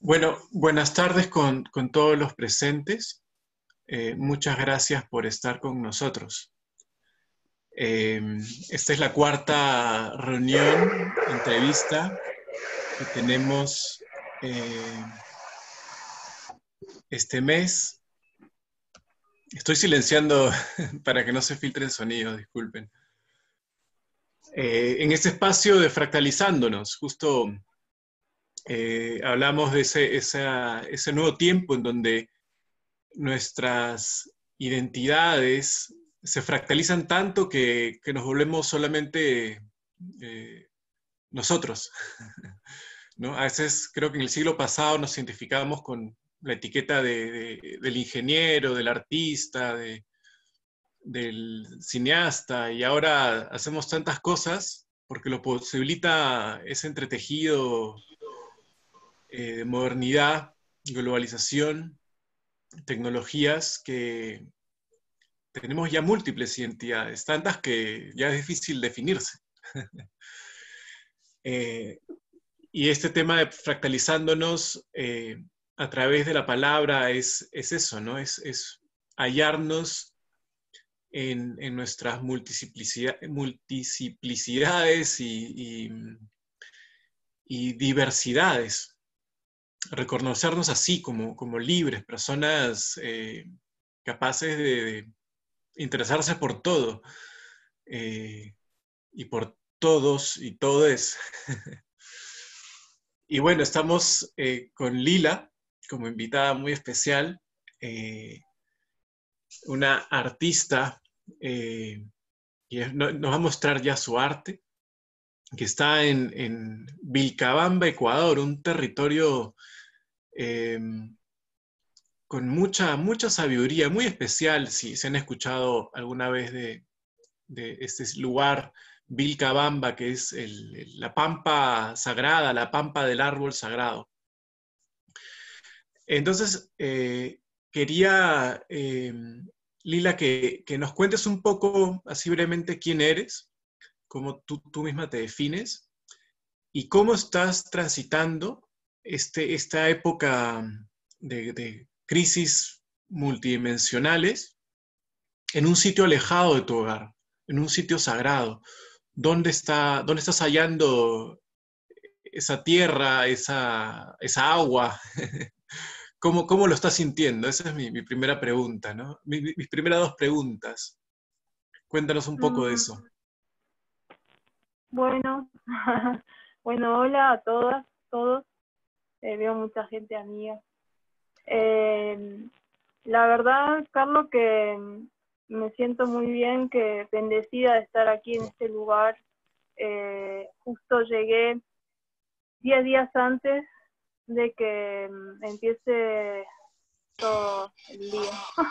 Bueno, buenas tardes con todos los presentes. Muchas gracias por estar con nosotros. Eh, Esta es la cuarta reunión, entrevista que tenemos este mes. Estoy silenciando para que no se filtre el sonido, disculpen. En este espacio de Fractalizándonos, justo hablamos de ese nuevo tiempo en donde nuestras identidades se fractalizan tanto que nos volvemos solamente nosotros, ¿no? A veces creo que en el siglo pasado nos identificábamos con la etiqueta del ingeniero, del artista, del cineasta, y ahora hacemos tantas cosas porque lo posibilita ese entretejido de modernidad, globalización, tecnologías que tenemos ya múltiples identidades, tantas que ya es difícil definirse. Eh, y este tema de fractalizándonos a través de la palabra es eso, ¿no? Es hallarnos en nuestras multiplicidades y diversidades. Reconocernos así como libres, personas capaces de interesarse por todo. Y por todos y todes. Y bueno, estamos con Lila como invitada muy especial, eh, una artista que nos va a mostrar ya su arte, que está en Vilcabamba, Ecuador, un territorio eh, con mucha sabiduría, muy especial, si se han escuchado alguna vez de este lugar, Vilcabamba, que es la pampa sagrada, la pampa del árbol sagrado. Entonces, quería, Lila, que nos cuentes un poco, así brevemente, quién eres, cómo tú misma te defines, y cómo estás transitando esta época de crisis multidimensionales en un sitio alejado de tu hogar, en un sitio sagrado. Dónde estás hallando esa tierra, esa agua? ¿Cómo lo estás sintiendo? Esa es mi primera pregunta, ¿no? Mis primeras dos preguntas. Cuéntanos un poco de Mm, eso. Bueno, bueno, hola a todas, todos. Veo mucha gente amiga. Eh, la verdad, Carlos, que me siento muy bien, que bendecida de estar aquí en este lugar. Justo llegué 10 días antes de que empiece todo el día.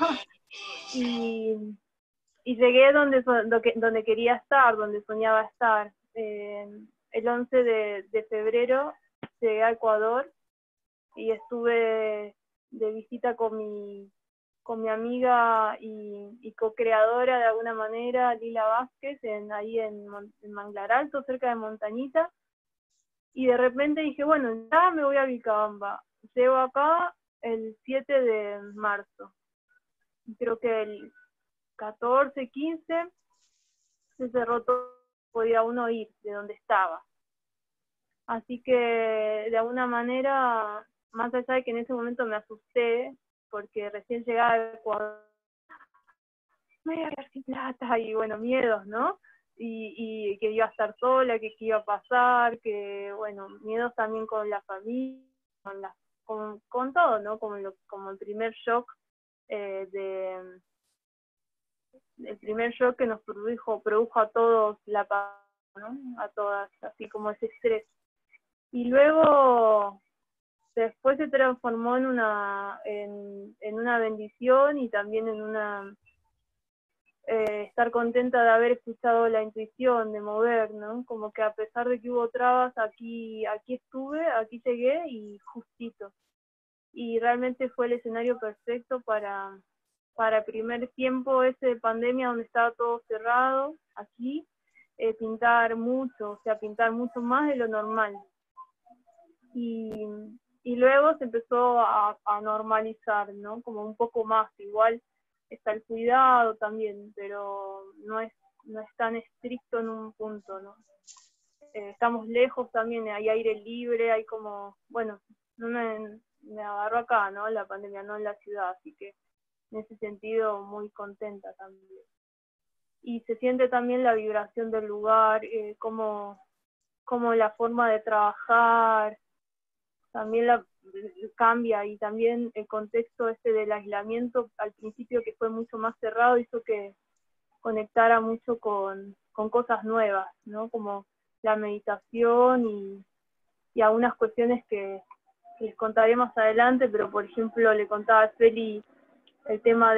y, y llegué donde quería estar, donde soñaba estar. El 11 de febrero llegué a Ecuador y estuve de visita con mi amiga y co-creadora de alguna manera, Lila Vázquez, ahí en Manglar Alto, cerca de Montañita. Y de repente dije, bueno, ya me voy a Vilcabamba. Llego acá el 7 de marzo. Creo que el 14, 15 se cerró todo, podía uno ir de donde estaba. Así que de alguna manera, más allá de que en ese momento me asusté, porque recién llegaba a Ecuador, me voy a quedar sin plata y bueno, miedos, ¿no? Y que iba a estar sola, que qué iba a pasar, que bueno, miedos también con la familia, con todo, ¿no? Como el primer shock eh, de el primer shock que nos produjo a todos la paz, ¿no? A todas, así como ese estrés. Y luego, después se transformó en una bendición y también en una estar contenta de haber escuchado la intuición, de mover, ¿no? Como que a pesar de que hubo trabas, aquí estuve, aquí llegué y justito. Y realmente fue el escenario perfecto para el primer tiempo ese de pandemia donde estaba todo cerrado, aquí, pintar mucho, o sea, pintar mucho más de lo normal. Y, y luego se empezó a normalizar, ¿no? Como un poco más, igual está el cuidado también, pero no es tan estricto en un punto, ¿no? Estamos lejos también, hay aire libre, hay como, bueno, no me agarró acá, ¿no? La pandemia, no en la ciudad, así que en ese sentido muy contenta también. Y se siente también la vibración del lugar, como la forma de trabajar, también cambia, y también el contexto este del aislamiento al principio, que fue mucho más cerrado, hizo que conectara mucho con cosas nuevas, ¿no? Como la meditación y algunas cuestiones que les contaré más adelante, pero por ejemplo le contaba a Feli el tema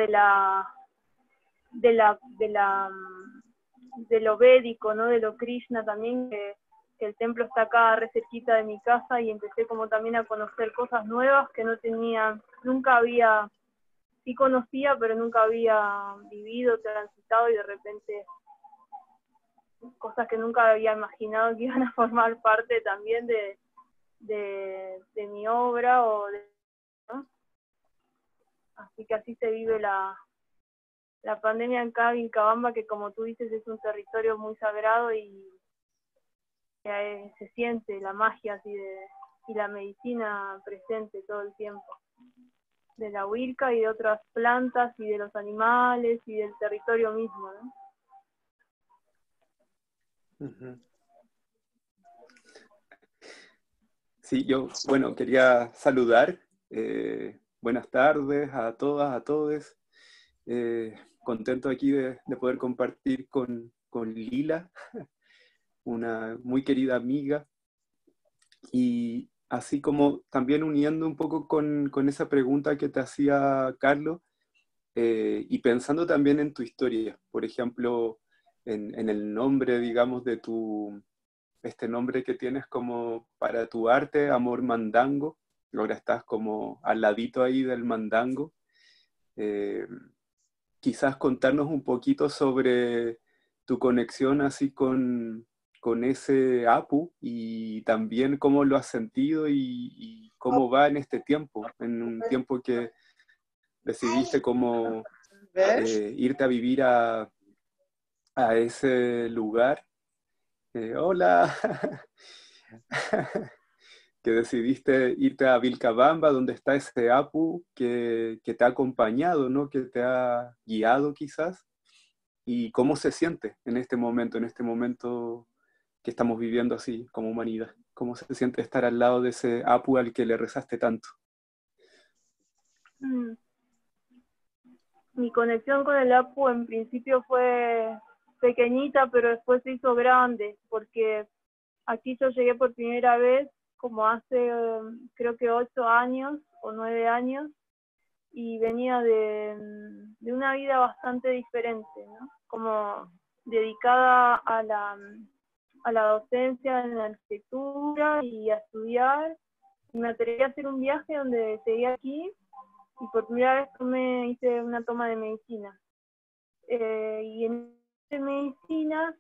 de lo védico, ¿no? De lo Krishna también, que el templo está acá re cerquita de mi casa, y empecé como también a conocer cosas nuevas que no tenía, nunca había, sí conocía, pero nunca había vivido, transitado, y de repente cosas que nunca había imaginado que iban a formar parte también de mi obra, ¿no? Así que así se vive la pandemia acá en Vilcabamba, que como tú dices es un territorio muy sagrado, y se siente la magia así y la medicina presente todo el tiempo, de la huilca y de otras plantas y de los animales y del territorio mismo, ¿no? Uh-huh. Sí, yo, bueno, quería saludar. Buenas tardes a todas, a todos. Contento aquí de poder compartir con Lila, una muy querida amiga, y así como también uniendo un poco con esa pregunta que te hacía Carlos, y pensando también en tu historia, por ejemplo, en el nombre, digamos, de este nombre que tienes como para tu arte, Amor Mandango. Ahora estás como al ladito ahí del mandango. Eh, Quizás contarnos un poquito sobre tu conexión así con ese Apu, y también cómo lo has sentido y cómo va en este tiempo, en un tiempo que decidiste como irte a vivir a ese lugar. Hola, que decidiste irte a Vilcabamba, donde está ese Apu que te ha acompañado, ¿no? Que te ha guiado quizás. ¿Y cómo se siente en este momento que estamos viviendo así como humanidad? ¿Cómo se siente estar al lado de ese Apu al que le rezaste tanto? Mi conexión con el Apu en principio fue pequeñita, pero después se hizo grande, porque aquí yo llegué por primera vez como hace creo que 8 años o 9 años, y venía de una vida bastante diferente, ¿no? Como dedicada a la docencia en la arquitectura y a estudiar. Y me atreví a hacer un viaje donde seguí aquí, y por primera vez hice una toma de medicina. Y en medicina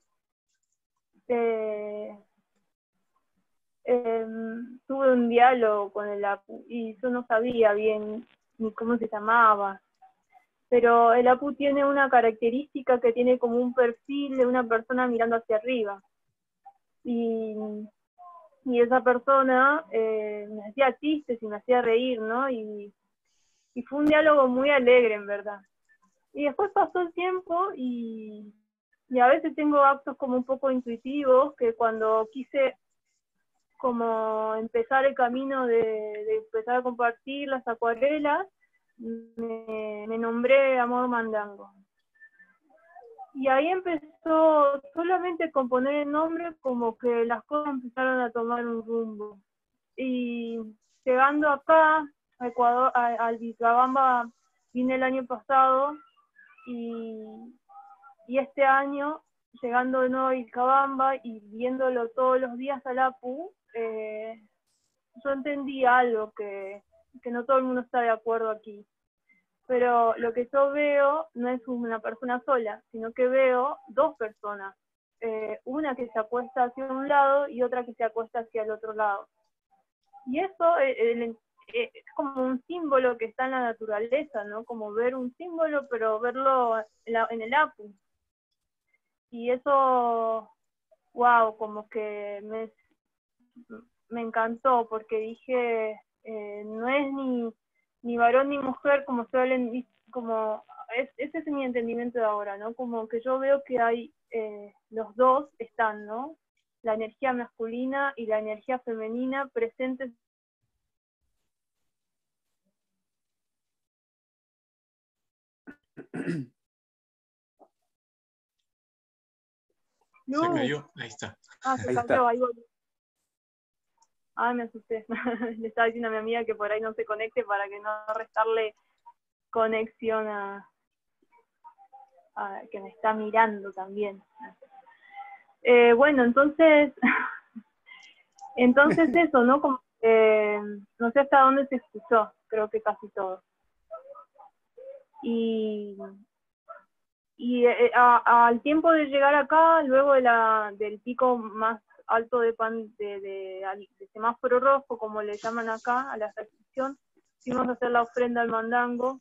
tuve un diálogo con el APU, y yo no sabía bien ni cómo se llamaba, pero el APU tiene una característica que tiene como un perfil de una persona mirando hacia arriba, y esa persona me hacía chistes y me hacía reír, ¿no? Y fue un diálogo muy alegre, en verdad. Y después pasó el tiempo, y a veces tengo actos como un poco intuitivos, que cuando quise como empezar el camino de empezar a compartir las acuarelas, me nombré Amor Mandango. Y ahí empezó solamente con poner el nombre, como que las cosas empezaron a tomar un rumbo. Y llegando acá, a Ecuador, al Vilcabamba, vine el año pasado, y este año, llegando de nuevo a Vilcabamba y viéndolo todos los días al APU, yo entendí algo que no todo el mundo está de acuerdo aquí. Pero lo que yo veo no es una persona sola, sino que veo dos personas. Una que se acuesta hacia un lado y otra que se acuesta hacia el otro lado. Y eso es como un símbolo que está en la naturaleza, ¿no? Como ver un símbolo, pero verlo en el Apu. Y eso, wow, como que me encantó, porque dije, no es ni varón ni mujer, como suelen, como, ese es mi entendimiento de ahora, ¿no? Como que yo veo que hay, los dos están, ¿no? La energía masculina y la energía femenina presentes. Se No, cayó, ahí está. se Ahí cayó, está. ahí voy. Me asusté. Le estaba diciendo a mi amiga que por ahí no se conecte para que no restarle conexión a que me está mirando también. Bueno, entonces eso, ¿no? Como no sé hasta dónde se escuchó, creo que casi todo. Y al tiempo de llegar acá, luego del pico más alto de semáforo rojo, como le llaman acá, a la recepción, fuimos a hacer la ofrenda al mandango,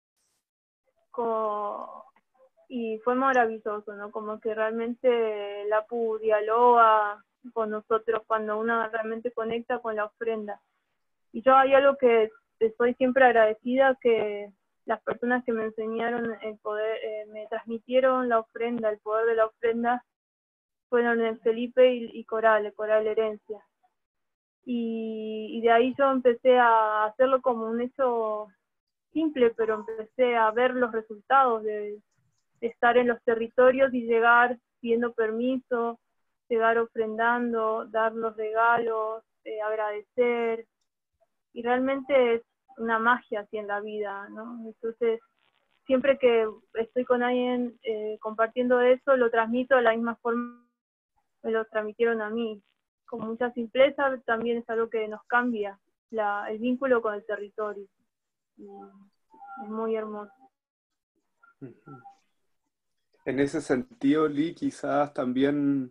y fue maravilloso, ¿no? Como que realmente el Apu dialoga con nosotros cuando uno realmente conecta con la ofrenda. Y yo hay algo que estoy siempre agradecida, que las personas que me enseñaron el poder, me transmitieron la ofrenda, el poder de la ofrenda, fueron el Felipe y Coral, el Coral Herencia. Y de ahí yo empecé a hacerlo como un hecho simple, pero empecé a ver los resultados de estar en los territorios y llegar pidiendo permiso, llegar ofrendando, dar los regalos, agradecer, y realmente es una magia así en la vida, ¿no? Entonces, siempre que estoy con alguien compartiendo eso, lo transmito de la misma forma que me lo transmitieron a mí. Con mucha simpleza, también es algo que nos cambia el vínculo con el territorio. Y es muy hermoso. En ese sentido, Lee, quizás también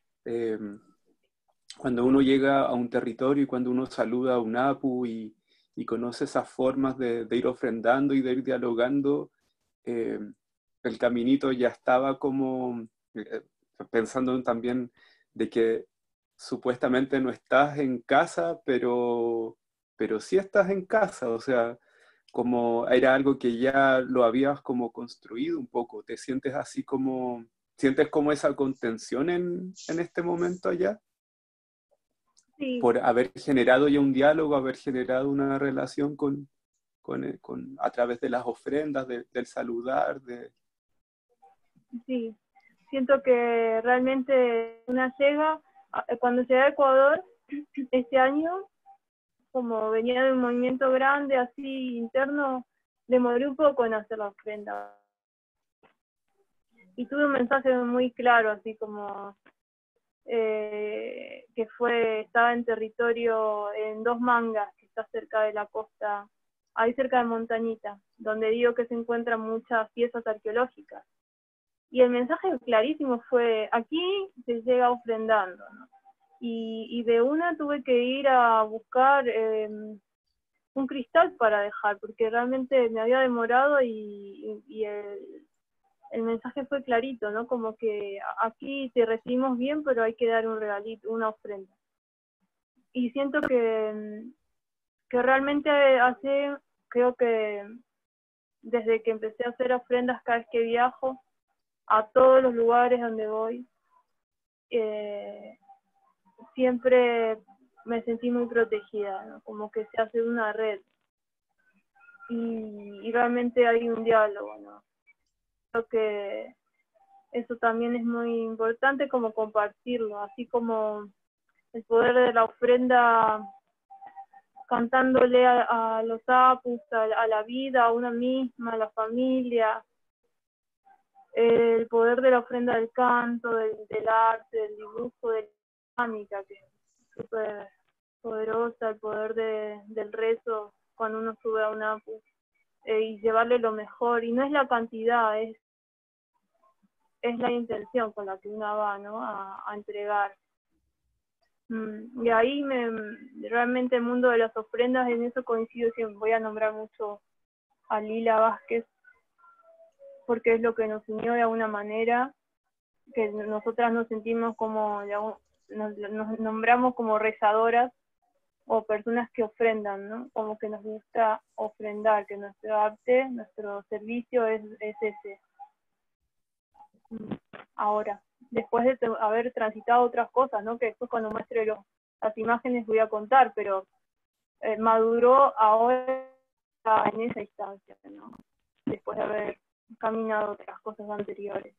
cuando uno llega a un territorio y cuando uno saluda a un Apu y conoce esas formas de ir ofrendando y de ir dialogando, eh, el caminito ya estaba como pensando también de que supuestamente no estás en casa, pero sí estás en casa, o sea, como era algo que ya lo habías como construido un poco, te sientes así como, sientes como esa contención en este momento allá, Sí, por haber generado ya un diálogo, haber generado una relación a través de las ofrendas, del saludar, sí. Siento que realmente una llega, cuando llegué a Ecuador este año, como venía de un movimiento grande así interno, demoré un poco en hacer la ofrenda. Y tuve un mensaje muy claro, así como que estaba en territorio en Dos Mangas, que está cerca de la costa, ahí cerca de Montañita, donde digo que se encuentran muchas piezas arqueológicas. Y el mensaje clarísimo fue, aquí se llega ofrendando, ¿no? Y de una tuve que ir a buscar un cristal para dejar, porque realmente me había demorado y el mensaje fue clarito, ¿no? Como que aquí te recibimos bien, pero hay que dar un regalito, una ofrenda. Y siento que realmente creo que desde que empecé a hacer ofrendas cada vez que viajo, a todos los lugares donde voy, siempre me sentí muy protegida, ¿no? Como que se hace una red y realmente hay un diálogo, ¿no? Creo que eso también es muy importante, como compartirlo, así como el poder de la ofrenda, cantándole a los apus, a la vida, a una misma, a la familia, el poder de la ofrenda del canto, del arte, del dibujo, de la dinámica, que es súper poderosa, el poder del rezo cuando uno sube a un apu, y llevarle lo mejor, y no es la cantidad, es la intención con la que uno va, ¿no? a entregar. Y ahí realmente el mundo de las ofrendas, en eso coincido, siempre voy a nombrar mucho a Lila Vázquez, porque es lo que nos unió de alguna manera, que nosotras nos sentimos como, nos nombramos como rezadoras o personas que ofrendan, ¿no? Como que nos gusta ofrendar, que nuestro arte, nuestro servicio es ese. Ahora, después de haber transitado otras cosas, ¿no? Que después cuando muestre las imágenes voy a contar, pero maduró ahora en esa instancia, ¿no? Después de haber caminado otras cosas anteriores.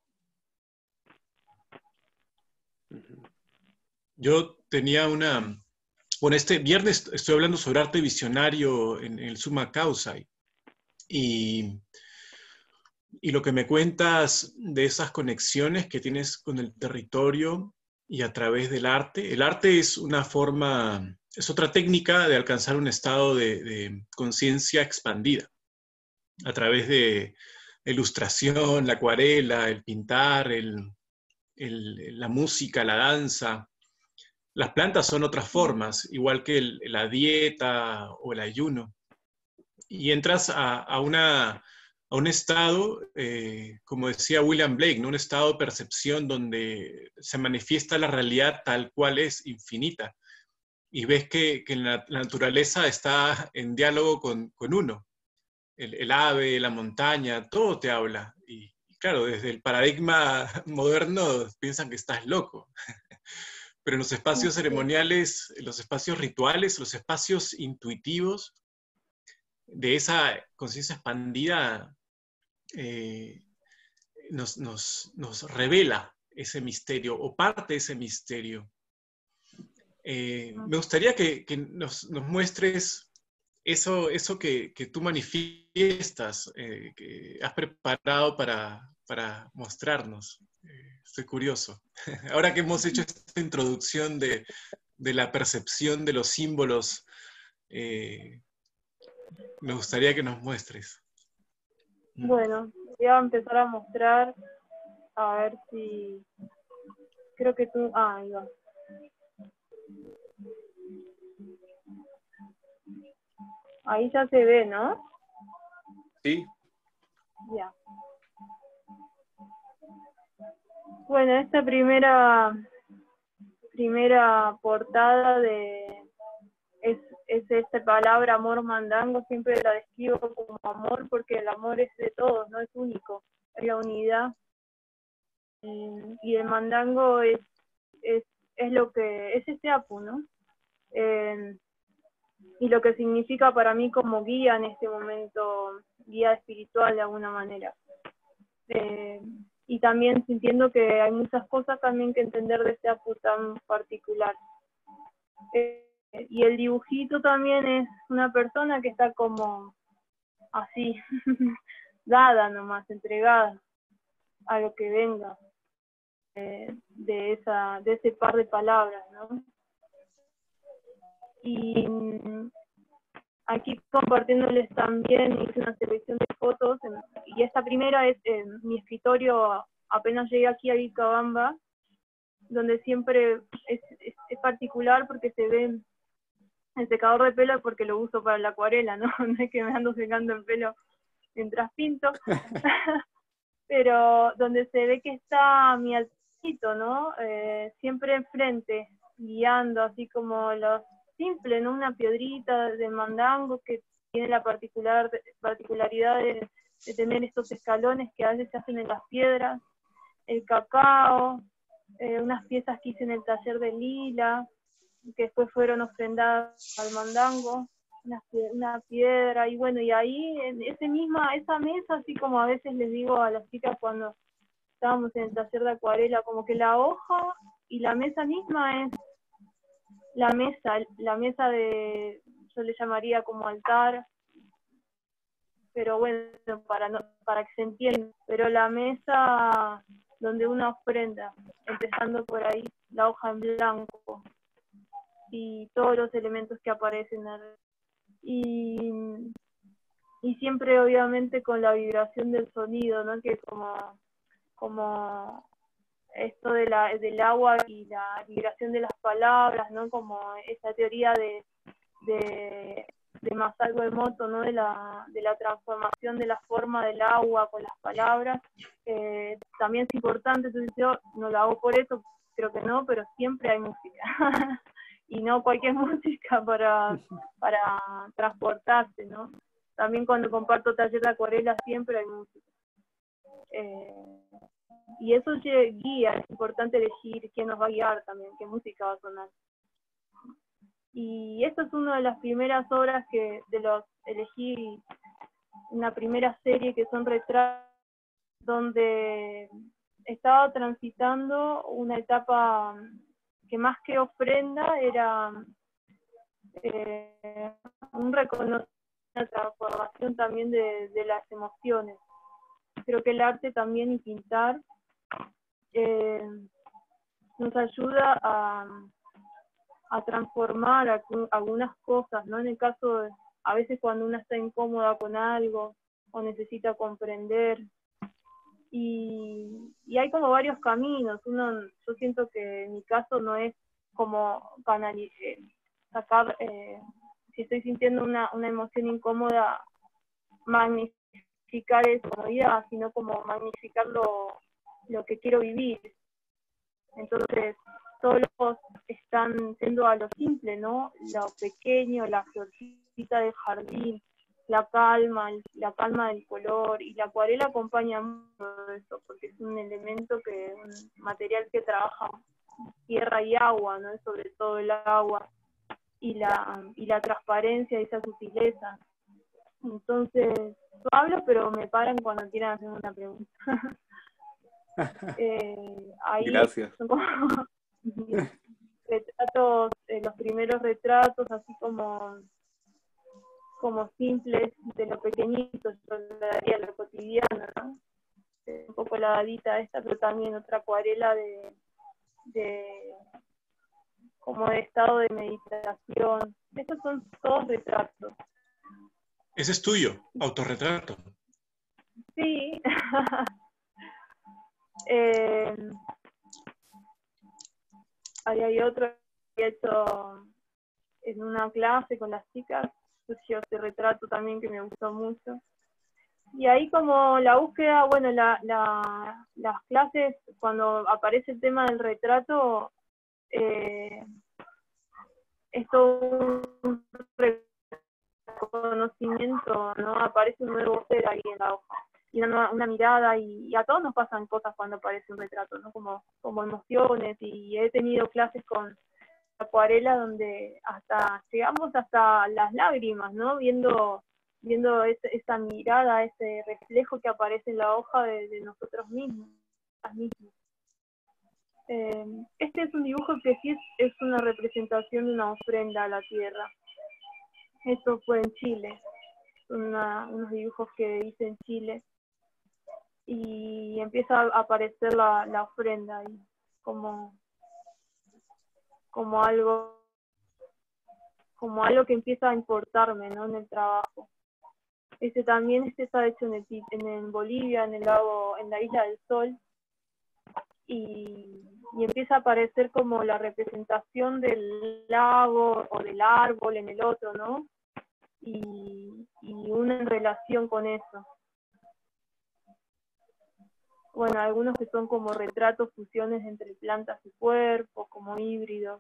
Yo tenía bueno, este viernes estoy hablando sobre arte visionario en el Summa Causa, y lo que me cuentas de esas conexiones que tienes con el territorio y a través del arte. El arte es una forma, es otra técnica de alcanzar un estado de conciencia expandida a través de ilustración, la acuarela, el pintar, la música, la danza. Las plantas son otras formas, igual que la dieta o el ayuno. Y entras a un estado, como decía William Blake, ¿no? Un estado de percepción donde se manifiesta la realidad tal cual es, infinita. Y ves que la naturaleza está en diálogo con uno. El ave, la montaña, todo te habla. Y claro, desde el paradigma moderno piensan que estás loco. Pero en los espacios ceremoniales, los espacios rituales, los espacios intuitivos de esa conciencia expandida, nos revela ese misterio o parte de ese misterio. Me gustaría que nos muestres eso que tú manifiestas, que has preparado para mostrarnos. Estoy curioso. Ahora que hemos hecho esta introducción de la percepción de los símbolos, me gustaría que nos muestres. Bueno, voy a empezar a mostrar, a ver si... Creo que tú... ahí va. Ahí ya se ve, ¿no? Sí. Ya. Bueno, esta primera portada es esta palabra amor mandango, siempre la describo como amor porque el amor es de todos, no es único, es la unidad. Y el mandango es lo que es este apu, ¿no? Y lo que significa para mí como guía en este momento, guía espiritual de alguna manera. Y también sintiendo que hay muchas cosas también que entender de este apu tan particular. Y el dibujito también es una persona que está como así, dada nomás, entregada a lo que venga de ese par de palabras, ¿no? Y aquí compartiéndoles también, hice una selección de fotos, y esta primera es mi escritorio, apenas llegué aquí a Vilcabamba, donde siempre es particular porque se ve el secador de pelo porque lo uso para la acuarela, ¿no? No es que me ando secando el pelo mientras pinto, pero donde se ve que está mi altarcito, ¿no? Siempre enfrente, guiando, así como los simple, ¿no? Una piedrita de mandango que tiene la particularidad de tener estos escalones que a veces se hacen en las piedras, el cacao, unas piezas que hice en el taller de Lila, que después fueron ofrendadas al mandango, una piedra, y bueno, y ahí en esa mesa, así como a veces les digo a las chicas cuando estábamos en el taller de acuarela, como que la hoja y la mesa misma es la mesa de, yo le llamaría como altar, pero bueno, para que se entienda, pero la mesa donde uno ofrenda, empezando por ahí, la hoja en blanco, y todos los elementos que aparecen y siempre obviamente con la vibración del sonido, ¿no? Que como esto del agua y la vibración de las palabras, ¿no? Como esa teoría de Masaru Emoto, ¿no? De la transformación de la forma del agua con las palabras, también es importante. Entonces yo no lo hago por eso, creo que no, pero siempre hay música. Y no cualquier música para transportarse, ¿no? También cuando comparto taller de acuarela siempre hay música. Y eso guía, es importante elegir quién nos va a guiar también, qué música va a sonar. Y esta es una de las primeras obras elegí una primera serie que son retratos, donde estaba transitando una etapa que más que ofrenda era un reconocimiento, una transformación también de las emociones. Creo que el arte también y pintar nos ayuda a transformar algunas cosas, ¿no? En el caso de, a veces cuando una está incómoda con algo o necesita comprender, y hay como varios caminos. Yo siento que en mi caso no es como sacar, si estoy sintiendo una emoción incómoda, magnificar esa incomodidad, sino como magnificar lo que quiero vivir. Entonces, todos están yendo a lo simple, ¿no? Lo pequeño, la florcita del jardín, la calma del color, y la acuarela acompaña mucho de eso, porque es un material que trabaja tierra y agua, ¿no? Sobre todo el agua, y la transparencia y esa sutileza. Entonces, yo hablo, pero me paran cuando quieran hacer una pregunta. Ahí Gracias. son como retratos, los primeros retratos, así como simples, de lo pequeñito, yo le daría lo cotidiano, ¿no? Un poco la dadita esta, pero también otra acuarela como de estado de meditación. Estos son todos retratos. Ese es tuyo, autorretrato. Sí. Ahí hay otro que he hecho en una clase con las chicas, surgió este retrato también que me gustó mucho. Y ahí como la búsqueda, bueno, las clases, cuando aparece el tema del retrato, es todo un reconocimiento, ¿no? Aparece un nuevo ser ahí en la hoja, y una mirada, y a todos nos pasan cosas cuando aparece un retrato, ¿no? Como emociones, y he tenido clases con acuarela donde llegamos hasta las lágrimas, ¿no? Viendo esa mirada, ese reflejo que aparece en la hoja de nosotros mismos. Este es un dibujo que sí es una representación de una ofrenda a la tierra. Esto fue en Chile, unos dibujos que hice en Chile, y empieza a aparecer la ofrenda ahí, como algo que empieza a importarme, ¿no? En el trabajo. También está hecho en Bolivia, en la Isla del Sol, y empieza a aparecer como la representación del lago o del árbol en el otro, ¿no? Y una en relación con eso. Bueno, algunos que son como retratos, fusiones entre plantas y cuerpos, como híbridos.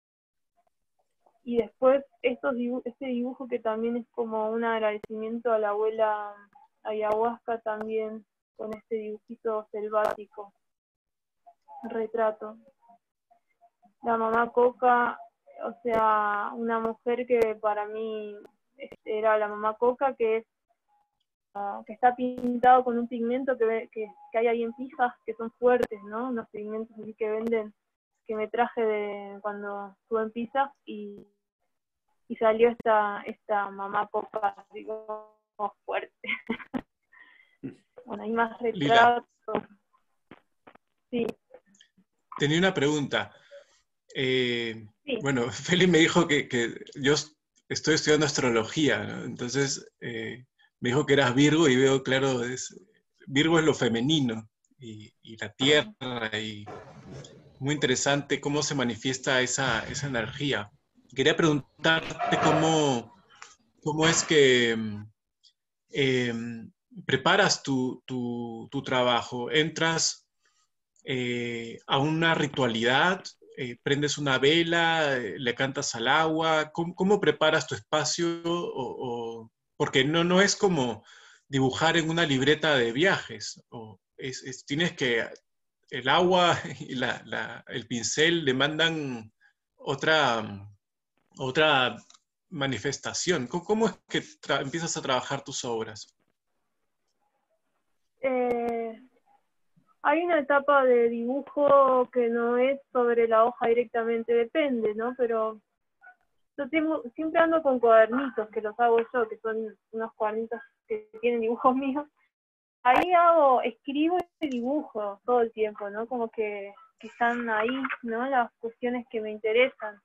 Y después este dibujo que también es como un agradecimiento a la abuela ayahuasca, también con este dibujito selvático, retrato. La mamá Coca, o sea, una mujer que para mí era la mamá Coca, que está pintado con un pigmento que hay ahí en Pijas, que son fuertes, ¿no? Unos pigmentos así que venden, que me traje de cuando estuve en Pijas, y salió esta mamá Coca, así como fuerte. Bueno, hay más retratos. Sí. Tenía una pregunta. Sí. Bueno, Feli me dijo que yo estoy estudiando astrología, ¿no? Entonces me dijo que eras Virgo, y veo, claro, Virgo es lo femenino. y la tierra, y muy interesante cómo se manifiesta esa energía. Quería preguntarte cómo es que eh, preparas tu trabajo. ¿Entras a una ritualidad? ¿Prendes una vela? ¿Le cantas al agua? ¿Cómo preparas tu espacio? Porque no es como dibujar en una libreta de viajes. Tienes que... El agua y el pincel demandan otra, otra manifestación. ¿Cómo es que empiezas a trabajar tus obras? Eh, Hay una etapa de dibujo que no es sobre la hoja directamente, depende, ¿no? Pero yo siempre ando con cuadernitos que los hago yo, que son unos cuadernitos que tienen dibujos míos. Ahí escribo y dibujo todo el tiempo, ¿no? Como que están ahí, ¿no? Las cuestiones que me interesan.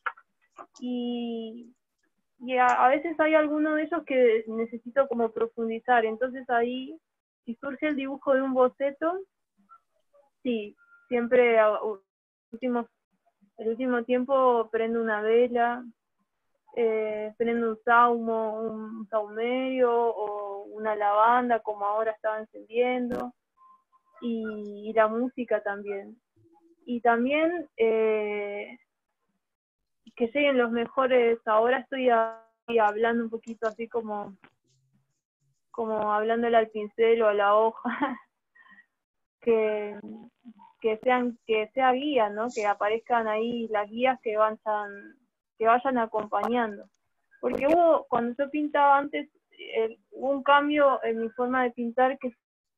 Y a veces hay alguno de ellos que necesito como profundizar. Entonces ahí, si surge el dibujo de un boceto, sí, siempre el último tiempo prendo una vela, prendo un saumerio o una lavanda como ahora estaba encendiendo, y la música también. Y también que lleguen los mejores, ahora estoy ahí hablando un poquito así como hablándole al pincel o a la hoja, que, que sea guía, ¿no? Que aparezcan ahí las guías que vayan acompañando. Porque cuando yo pintaba antes, hubo un cambio en mi forma de pintar, que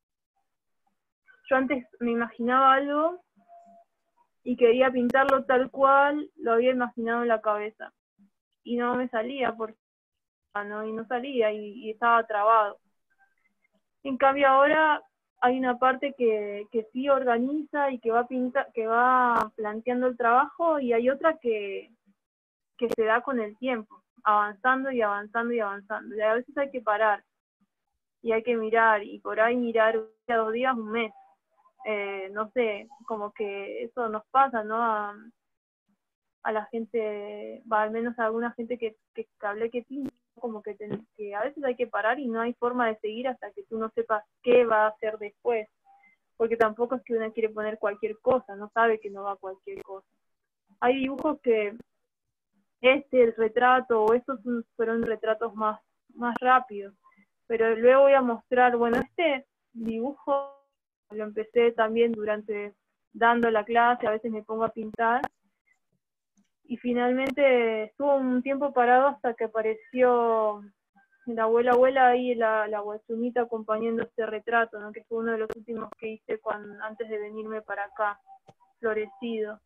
yo antes me imaginaba algo y quería pintarlo tal cual lo había imaginado en la cabeza. Y no me salía, ¿no? Y no salía y estaba trabado. En cambio ahora hay una parte que sí organiza y que va planteando el trabajo, y hay otra que se da con el tiempo, avanzando y avanzando y avanzando. Y a veces hay que parar y hay que mirar, y por ahí mirar un día, 2 días, un mes. No sé, como que eso nos pasa, ¿no? A la gente, al menos a alguna gente que hablé que pinta, como que a veces hay que parar y no hay forma de seguir hasta que tú no sepas qué va a hacer después. Porque tampoco es que uno quiere poner cualquier cosa, no sabe que no va cualquier cosa. Hay dibujos que el retrato o estos fueron retratos más rápidos, pero luego voy a mostrar, bueno, este dibujo lo empecé también dando la clase, a veces me pongo a pintar, y finalmente estuvo un tiempo parado hasta que apareció la abuela ahí, la guachumita acompañando este retrato, ¿no? Que fue uno de los últimos que hice antes de venirme para acá, florecido.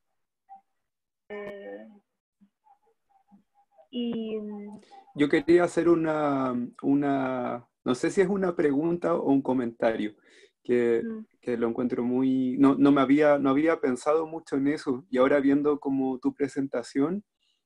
Y Yo quería hacer no sé si es una pregunta o un comentario, que lo encuentro muy, no había pensado mucho en eso, y ahora viendo como tu presentación,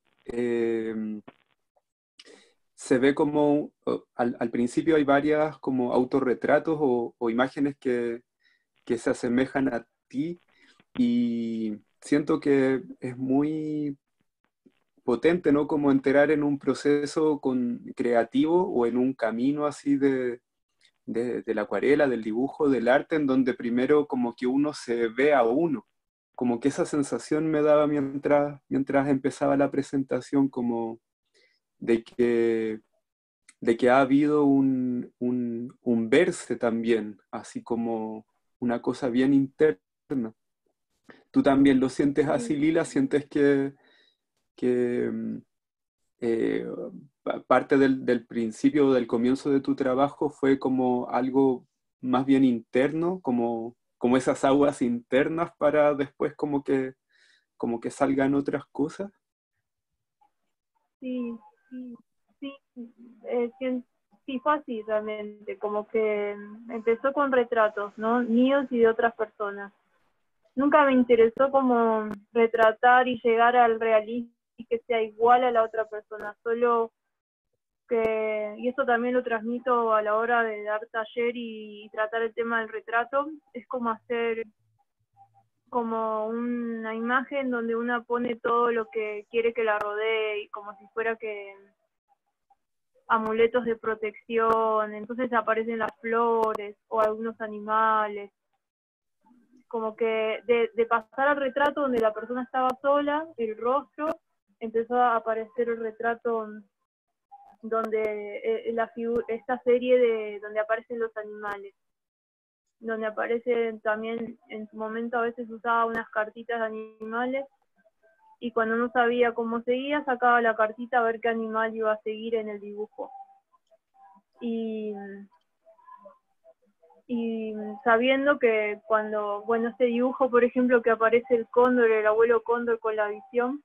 se ve como, al principio hay varias como autorretratos o imágenes que se asemejan a ti, y siento que es muy potente, ¿no? Como enterar en un proceso creativo o en un camino así de la acuarela, del dibujo, del arte, en donde primero como que uno se ve a uno. Como que esa sensación me daba mientras empezaba la presentación, como de que ha habido un verse también, así como una cosa bien interna. ¿Tú también lo sientes así, Lila? ¿Sientes que eh, parte del principio, del comienzo de tu trabajo fue como algo más bien interno, como esas aguas internas para después como que salgan otras cosas? sí, sí, sí, sí, fue así realmente, como que empezó con retratos, ¿no? Míos y de otras personas. Nunca me interesó como retratar y llegar al realismo y que sea igual a la otra persona, solo y esto también lo transmito a la hora de dar taller y tratar el tema del retrato, es como hacer como una imagen donde una pone todo lo que quiere que la rodee, y como si fuera que amuletos de protección, entonces aparecen las flores o algunos animales, como que de pasar al retrato donde la persona estaba sola, el rostro, empezó a aparecer el retrato donde esta serie de donde aparecen los animales, donde aparecen también, en su momento a veces usaba unas cartitas de animales, y cuando no sabía cómo seguía, sacaba la cartita a ver qué animal iba a seguir en el dibujo. Y sabiendo que cuando, bueno, este dibujo, por ejemplo, que aparece el cóndor, el abuelo cóndor con la visión,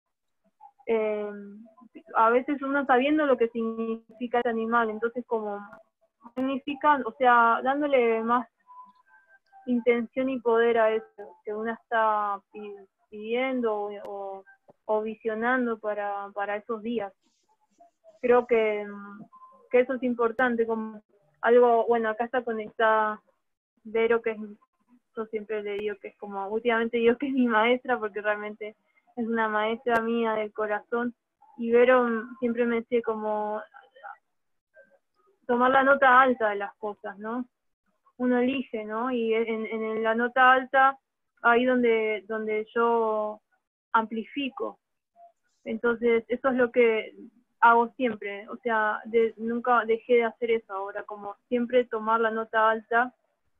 a veces uno sabiendo lo que significa este animal, entonces como significa, o sea, dándole más intención y poder a eso que uno está pidiendo o visionando para esos días. Creo que eso es importante, como algo, bueno, acá está conectada Vero, que es, yo siempre le digo que es como, últimamente digo que es mi maestra, porque realmente es una maestra mía del corazón, y Vero siempre me decía como tomar la nota alta de las cosas, ¿no? Uno elige, ¿no? Y en la nota alta, ahí donde yo amplifico. Entonces, eso es lo que hago siempre, o sea, nunca dejé de hacer eso ahora, como siempre tomar la nota alta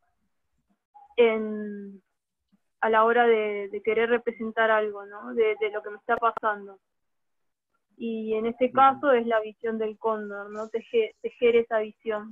a la hora de querer representar algo, ¿no? De lo que me está pasando. Y en este caso es la visión del cóndor, ¿no? Tejer esa visión.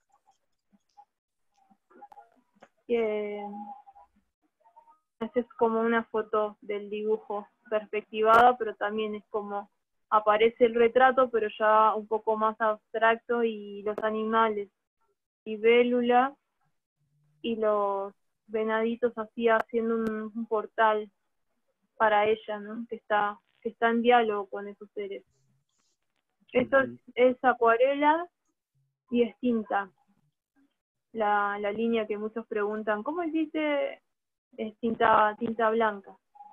Esta es como una foto del dibujo perspectivada, pero también es como aparece el retrato, pero ya un poco más abstracto, y los animales, y Bélula, y los venaditos así haciendo un portal para ella, ¿no? Que está en diálogo con esos seres. Esto es acuarela y es tinta. La línea que muchos preguntan, ¿cómo hiciste? Es tinta blanca.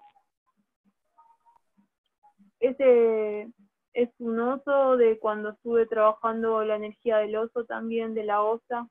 Ese es un oso de cuando estuve trabajando la energía del oso también, de la osa,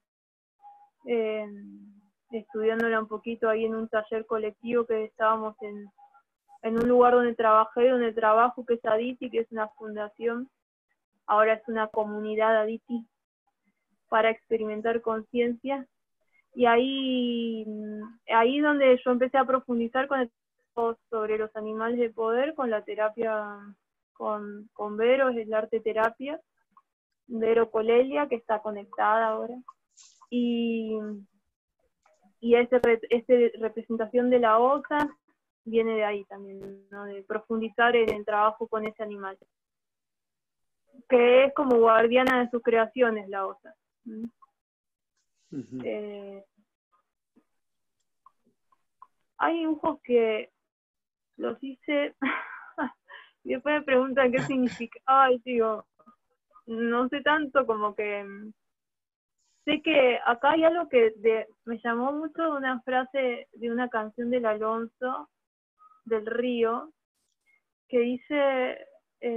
estudiándola un poquito ahí en un taller colectivo que estábamos en un lugar donde trabajo, que es Aditi, que es una fundación, ahora es una comunidad Aditi para experimentar conciencia, y ahí donde yo empecé a profundizar sobre los animales de poder, con la terapia, con Vero, es el arte terapia, Vero Colelia, que está conectada ahora, y esa representación de la osa viene de ahí también, ¿no? De profundizar en el trabajo con ese animal, que es como guardiana de sus creaciones, la osa. Hay dibujos que los hice y después me preguntan qué significa. Ay, digo, no sé tanto, como que sé que acá hay algo que me llamó mucho, de una frase de una canción del Alonso del Río, que dice,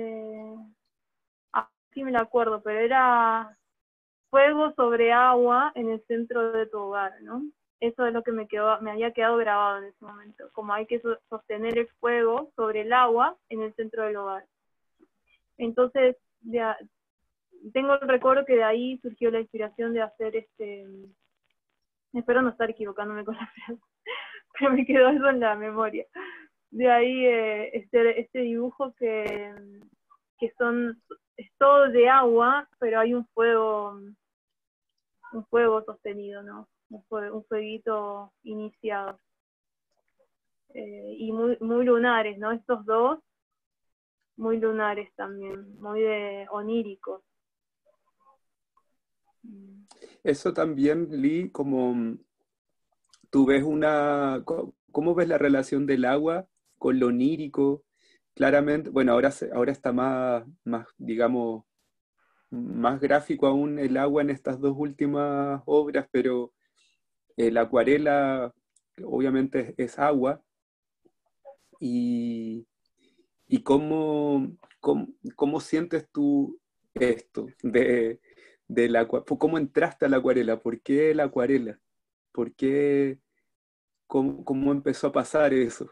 sí me la acuerdo, pero era fuego sobre agua en el centro de tu hogar, ¿no? Eso es lo que me había quedado grabado en ese momento, como hay que sostener el fuego sobre el agua en el centro del hogar. Entonces, tengo el recuerdo que de ahí surgió la inspiración de hacer espero no estar equivocándome con la frase, pero me quedó eso en la memoria. De ahí este dibujo que es todo de agua, pero hay un fuego sostenido, ¿no? Un fueguito iniciado. Y muy lunares, ¿no? Estos dos, muy lunares también, muy oníricos. Eso también, Lee, como tú ves ¿cómo ves la relación del agua con lo onírico? Claramente, bueno, ahora está más digamos, más gráfico aún el agua en estas dos últimas obras, pero la acuarela obviamente es agua. ¿Y cómo sientes tú esto cómo entraste a la acuarela? ¿Por qué la acuarela? ¿Por qué, cómo empezó a pasar eso?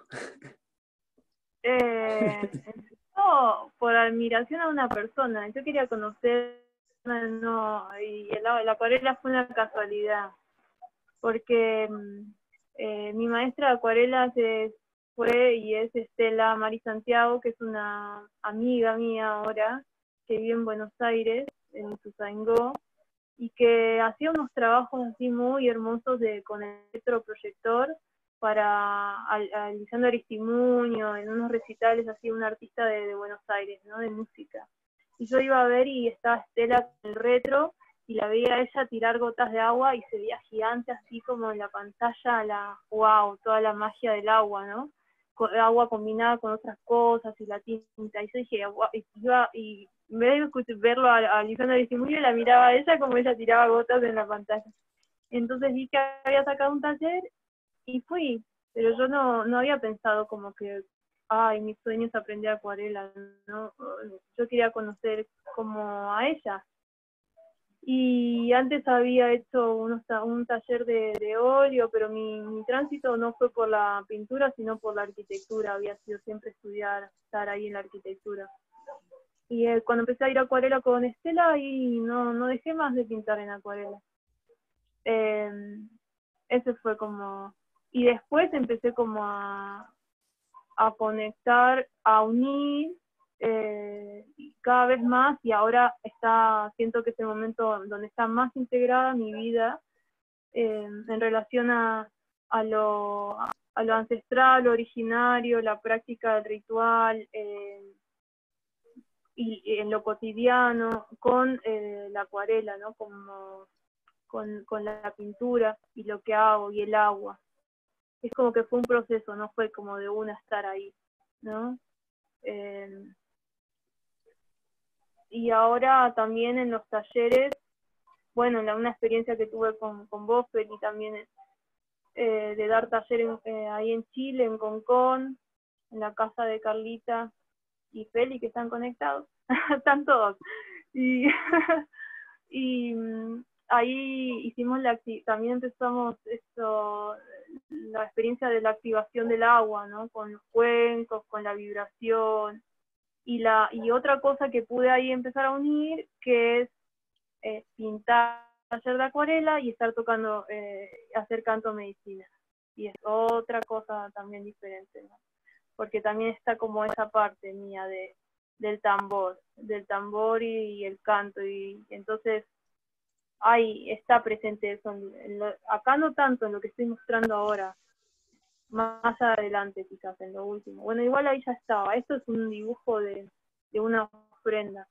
Empezó por admiración a una persona. Yo quería conocer, no, y la acuarela fue una casualidad, porque mi maestra de acuarelas fue y es Estela Mari Santiago, que es una amiga mía ahora, que vive en Buenos Aires, en Ituzaingó, y que hacía unos trabajos así muy hermosos con el electroproyector para Lisandro Aristimuño, en unos recitales así, un artista de Buenos Aires, ¿no? De música. Y yo iba a ver y estaba Estela con el retro, y la veía a ella tirar gotas de agua y se veía gigante así como en la pantalla, wow, toda la magia del agua, ¿no? Agua combinada con otras cosas y la tinta. Y yo dije, wow, y en vez de verlo a Lisandro Aristimuño, la miraba a ella como ella tiraba gotas en la pantalla. Entonces vi que había sacado un taller y fui, pero yo no había pensado como que, ay, mi sueño es aprender acuarela, ¿no? Yo quería conocer como a ella. Y antes había hecho un taller de óleo, pero mi tránsito no fue por la pintura, sino por la arquitectura. Había sido siempre estar ahí en la arquitectura. Y cuando empecé a ir a acuarela con Estela, y no dejé más de pintar en acuarela. Ese fue como... Y después empecé como a conectar, a unir cada vez más, y ahora siento que es el momento donde está más integrada mi vida en relación a lo ancestral, lo originario, la práctica del ritual, y en lo cotidiano, con la acuarela, ¿no? Como con la pintura y lo que hago y el agua. Es como que fue un proceso, no fue como de una estar ahí, ¿no? Y ahora también en los talleres, bueno, una experiencia que tuve con vos, Feli, también de dar taller ahí en Chile, en Concón, en la casa de Carlita y Feli, que están conectados, están todos. Y, y ahí hicimos también empezamos la experiencia de la activación del agua, ¿no? Con los cuencos, con la vibración. Y otra cosa que pude ahí empezar a unir, que es pintar, hacer de acuarela y estar tocando, hacer canto medicina. Y es otra cosa también diferente, ¿no? Porque también está como esa parte mía del tambor y el canto. Y entonces ahí está presente eso. Acá no tanto en lo que estoy mostrando ahora, más adelante quizás en lo último. Bueno, igual ahí ya estaba. Esto es un dibujo de una ofrenda.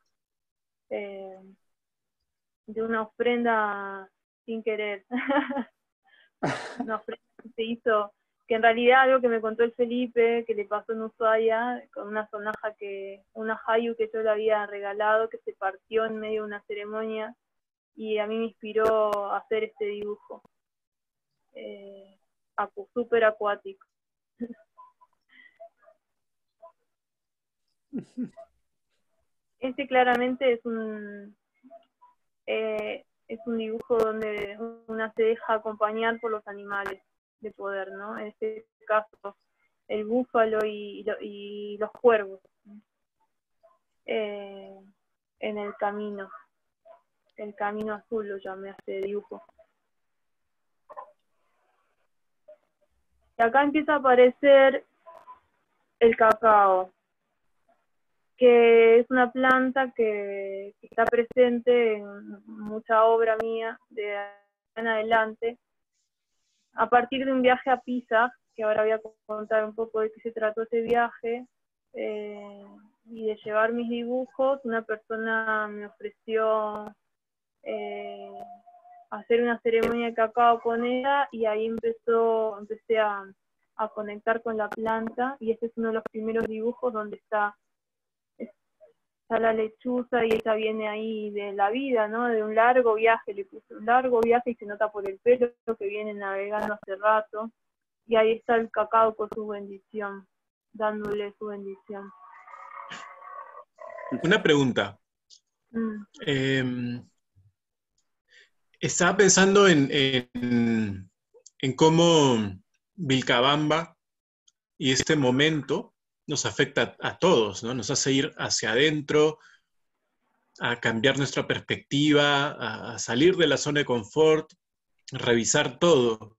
De una ofrenda sin querer. Una ofrenda que se hizo, que en realidad algo que me contó el Felipe, que le pasó en Ushuaia, con una sonaja una hayu que yo le había regalado, que se partió en medio de una ceremonia, y a mí me inspiró a hacer este dibujo. Súper acuático. Este claramente es un dibujo donde una se deja acompañar por los animales de poder, ¿no? En este caso, el búfalo y los cuervos en el camino azul lo llamé a este dibujo. Y acá empieza a aparecer el cacao, que es una planta que está presente en mucha obra mía de en adelante, a partir de un viaje a Pisa, que ahora voy a contar un poco de qué se trató ese viaje, y de llevar mis dibujos. Una persona me ofreció hacer una ceremonia de cacao con ella, y ahí empecé a conectar con la planta, y este es uno de los primeros dibujos donde está está la lechuza y ella viene ahí de la vida, ¿no? De un largo viaje, le puse un largo viaje y se nota por el pelo que viene navegando hace rato. Y ahí está el cacao con su bendición, dándole su bendición. Una pregunta. Estaba pensando en cómo Vilcabamba y este momento nos afecta a todos, ¿no? Nos hace ir hacia adentro, a cambiar nuestra perspectiva, a salir de la zona de confort, revisar todo.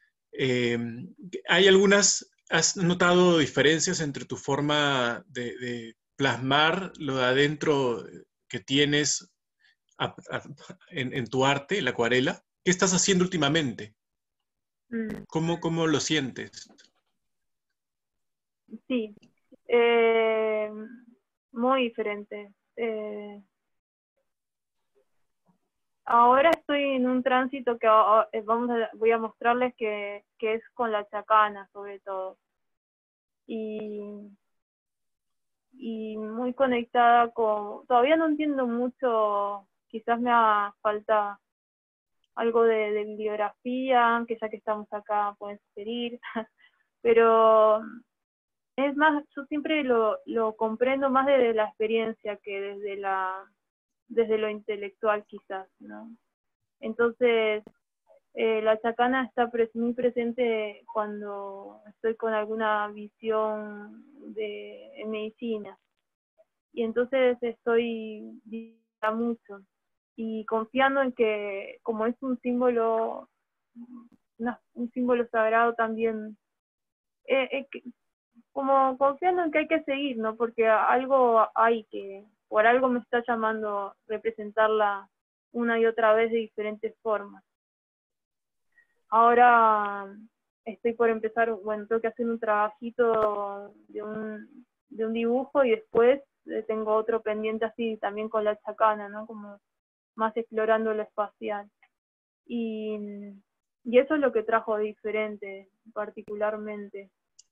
¿Has notado diferencias entre tu forma de plasmar lo de adentro que tienes en tu arte, la acuarela? ¿Qué estás haciendo últimamente? ¿Cómo lo sientes? Sí, muy diferente. Ahora estoy en un tránsito que voy a mostrarles que es con la chacana, sobre todo. Y muy conectada con... Todavía no entiendo mucho, quizás me haga falta algo de bibliografía, que ya que estamos acá pueden sugerir, pero es más, yo siempre lo comprendo más desde la experiencia que desde lo intelectual quizás, ¿no? Entonces, la chacana está muy presente cuando estoy con alguna visión en medicina. Y entonces estoy mucho y confiando en que como es un símbolo sagrado también, como confiando en que hay que seguir, ¿no? Porque algo hay por algo me está llamando a representarla una y otra vez de diferentes formas. Ahora estoy por empezar, bueno, tengo que hacer un trabajito de un dibujo y después tengo otro pendiente así también con la chacana, ¿no? Como más explorando lo espacial. Y eso es lo que trajo diferente, particularmente.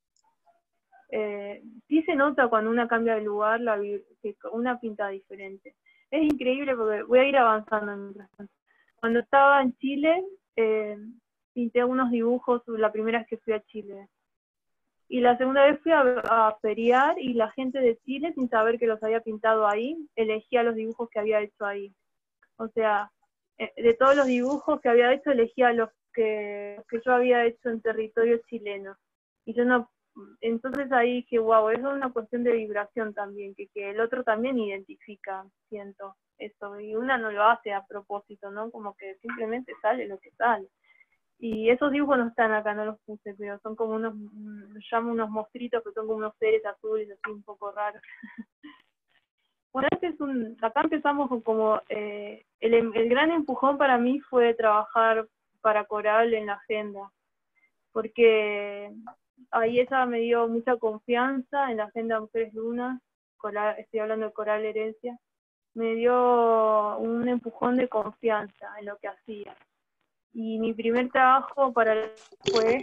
Sí se nota cuando una cambia de lugar, que una pinta diferente. Es increíble porque voy a ir avanzando mientras tanto. Cuando estaba en Chile, pinté unos dibujos la primera vez que fui a Chile. Y la segunda vez fui a feriar y la gente de Chile, sin saber que los había pintado ahí, elegía los dibujos que había hecho ahí. O sea, de todos los dibujos que había hecho, elegía los que yo había hecho en territorio chileno. Y yo no... Entonces ahí dije, wow, eso es una cuestión de vibración también, que el otro también identifica, siento eso. Y una no lo hace a propósito, ¿no? Como que simplemente sale lo que sale. Y esos dibujos no están acá, no los puse, pero son como llamo unos monstruitos que son como unos seres azules, así un poco raros. Bueno, acá empezamos como, el gran empujón para mí fue trabajar para Coral en la agenda, porque ahí ella me dio mucha confianza en la agenda Mujeres Lunas, estoy hablando de Coral Herencia, me dio un empujón de confianza en lo que hacía. Y mi primer trabajo fue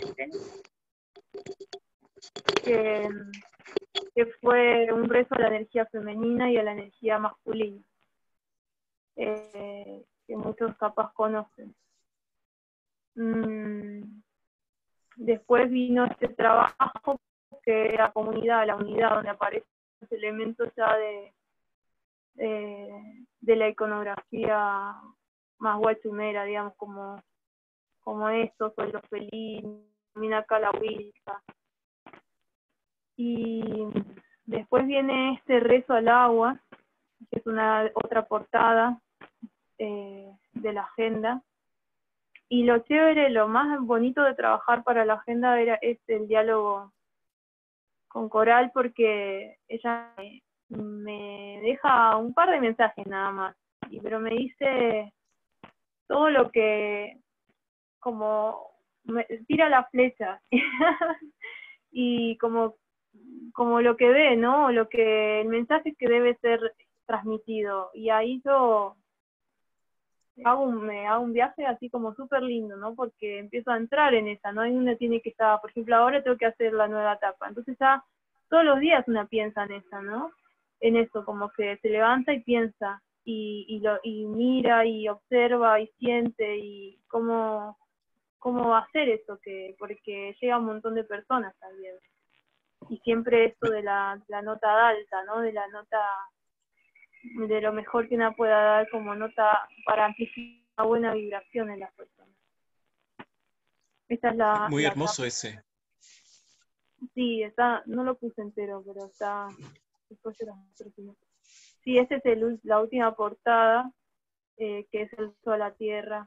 que fue un rezo a la energía femenina y a la energía masculina, que muchos capaz conocen. Después vino este trabajo que era la unidad, donde aparecen los elementos ya de la iconografía más guachumera, digamos, como estos, o los felines, Minaka la Huilca. Y después viene este rezo al agua, que es otra portada de la agenda. Y lo chévere, lo más bonito de trabajar para la agenda es el diálogo con Coral, porque ella me deja un par de mensajes nada más, pero me dice todo lo que, como me tira la flecha y como lo que ve, ¿no? El mensaje que debe ser transmitido. Y ahí yo me hago un viaje así como súper lindo, ¿no? Porque empiezo a entrar en esa, ¿no? Y uno tiene que estar, por ejemplo, ahora tengo que hacer la nueva etapa. Entonces ya todos los días una piensa en esa, ¿no? en eso, como que se levanta y piensa, y mira y observa y siente, y cómo va a hacer eso, porque llega a un montón de personas también. Y siempre esto de la nota alta, ¿no? De la nota, de lo mejor que una pueda dar como nota para amplificar una buena vibración en las personas. Esta es Muy la hermoso tapa. ese. Sí, está, no lo puse entero, pero está, después se los muestro. Sí, esta es la última portada, que es el sol a la tierra.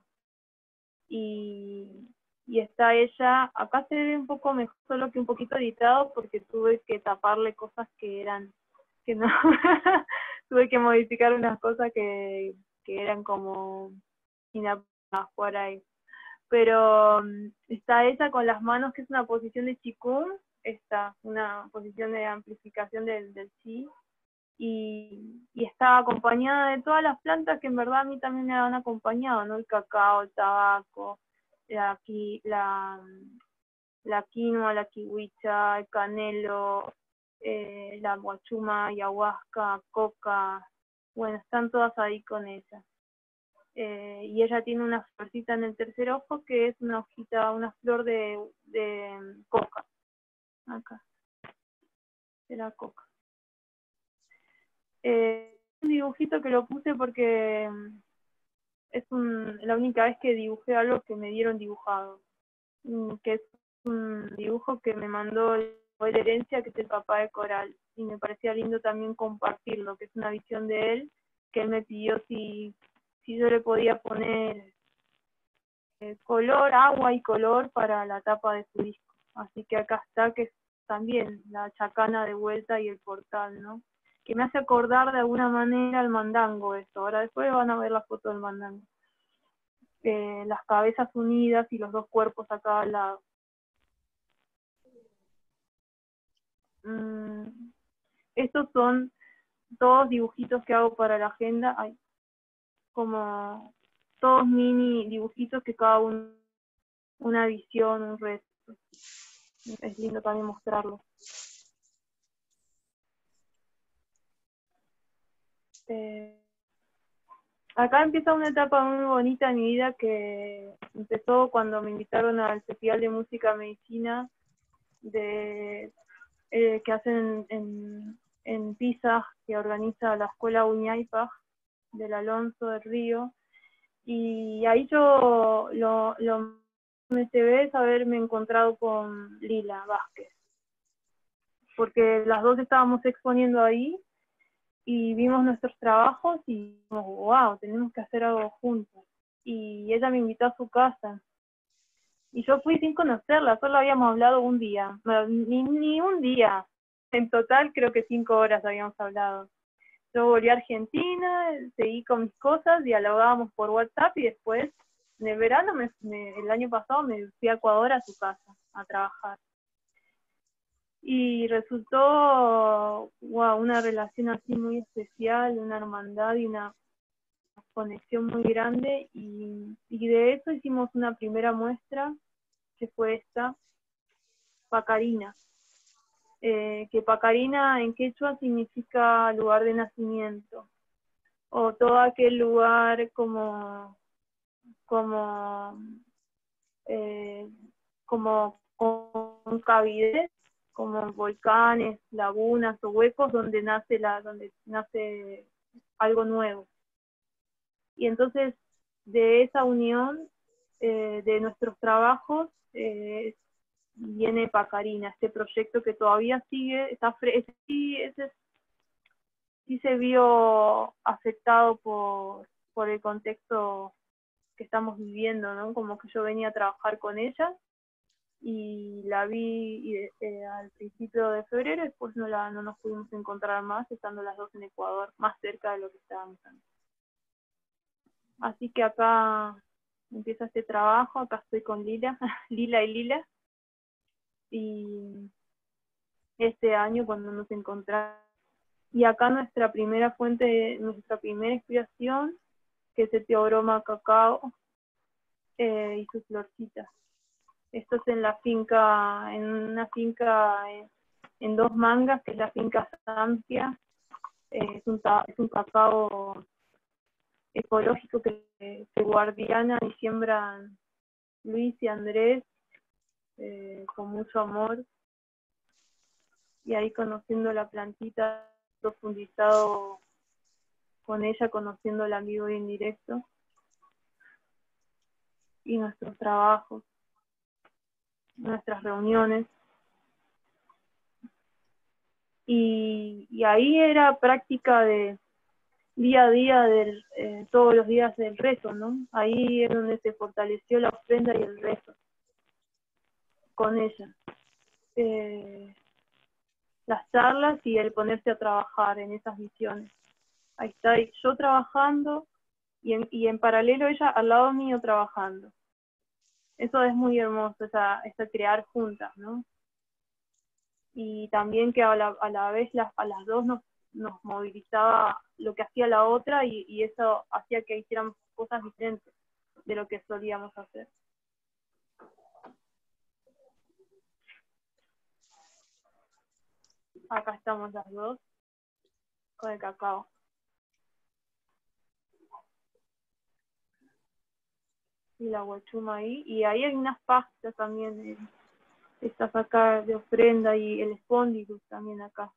Y está ella, acá se ve un poco mejor, solo que un poquito editado, porque tuve que taparle cosas que no, tuve que modificar unas cosas que eran como inapropiadas por ahí. Pero está ella con las manos, que es una posición de Qigong, está una posición de amplificación del Qi, y está acompañada de todas las plantas que en verdad a mí también me han acompañado, ¿no? El cacao, el tabaco, la quinoa, la kiwicha, el canelo, la guachuma, ayahuasca, coca, bueno, están todas ahí con ella. Y ella tiene una florcita en el tercer ojo, que es una hojita, una flor de coca, acá, de la coca. Un dibujito que lo puse porque es la única vez que dibujé algo que me dieron dibujado, que es un dibujo que me mandó de herencia, que es el papá de Coral, y me parecía lindo también compartirlo, que es una visión de él, que él me pidió si yo le podía poner color, agua y color para la tapa de su disco. Así que acá está, que es también la chacana de vuelta y el portal, ¿no? Que me hace acordar de alguna manera al mandango esto. Ahora después van a ver la foto del mandango. Las cabezas unidas y los dos cuerpos a cada lado. Estos son todos dibujitos que hago para la agenda. Hay como todos mini dibujitos que cada uno una visión, un resto. Es lindo también mostrarlo. Acá empieza una etapa muy bonita en mi vida, que empezó cuando me invitaron al Festival de Música Medicina que hacen en Pisa, que organiza la Escuela Uñaipaj del Alonso del Río. Y ahí yo lo me llevé es haberme encontrado con Lila Vázquez, porque las dos estábamos exponiendo ahí y vimos nuestros trabajos y dijimos, wow, tenemos que hacer algo juntos. Y ella me invitó a su casa. Y yo fui sin conocerla, solo habíamos hablado un día, ni un día. En total creo que 5 horas habíamos hablado. Yo volví a Argentina, seguí con mis cosas, dialogábamos por WhatsApp y después, en el verano, el año pasado, me fui a Ecuador a su casa a trabajar. Y resultó una relación así muy especial, una hermandad y una conexión muy grande, y de eso hicimos una primera muestra, que fue esta, Pacarina. Que Pacarina en quechua significa lugar de nacimiento, o todo aquel lugar como con cavidez, como volcanes, lagunas o huecos donde nace algo nuevo. Y entonces de esa unión de nuestros trabajos viene Pacarina, este proyecto que todavía sigue, sí se vio afectado por el contexto que estamos viviendo, ¿no? Como que yo venía a trabajar con ella y la vi al principio de febrero, después no nos pudimos encontrar más, estando las dos en Ecuador, más cerca de lo que estábamos antes. Así que acá empieza este trabajo, acá estoy con Lila, Lila, y este año cuando nos encontramos. Y acá nuestra primera fuente, nuestra primera inspiración, que es el teobroma cacao y sus florcitas. Esto es en una finca en Dos Mangas, que es la finca Sampia, Es un cacao ecológico que guardianan y siembran Luis y Andrés con mucho amor. Y ahí conociendo la plantita, profundizado con ella, conociendo el amigo indirecto y nuestros trabajos, nuestras reuniones. Y ahí era práctica de día a día, todos los días del rezo, ¿no? Ahí es donde se fortaleció la ofrenda y el rezo con ella. Las charlas y el ponerse a trabajar en esas visiones. Ahí está yo trabajando y en paralelo ella al lado mío trabajando. Eso es muy hermoso, esa crear juntas, ¿no? Y también que a la vez a las dos nos movilizaba lo que hacía la otra y eso hacía que hiciéramos cosas diferentes de lo que solíamos hacer. Acá estamos las dos con el cacao. Y la huachuma ahí. Y ahí hay unas pastas también. Estas acá de ofrenda y el espóndilus también acá.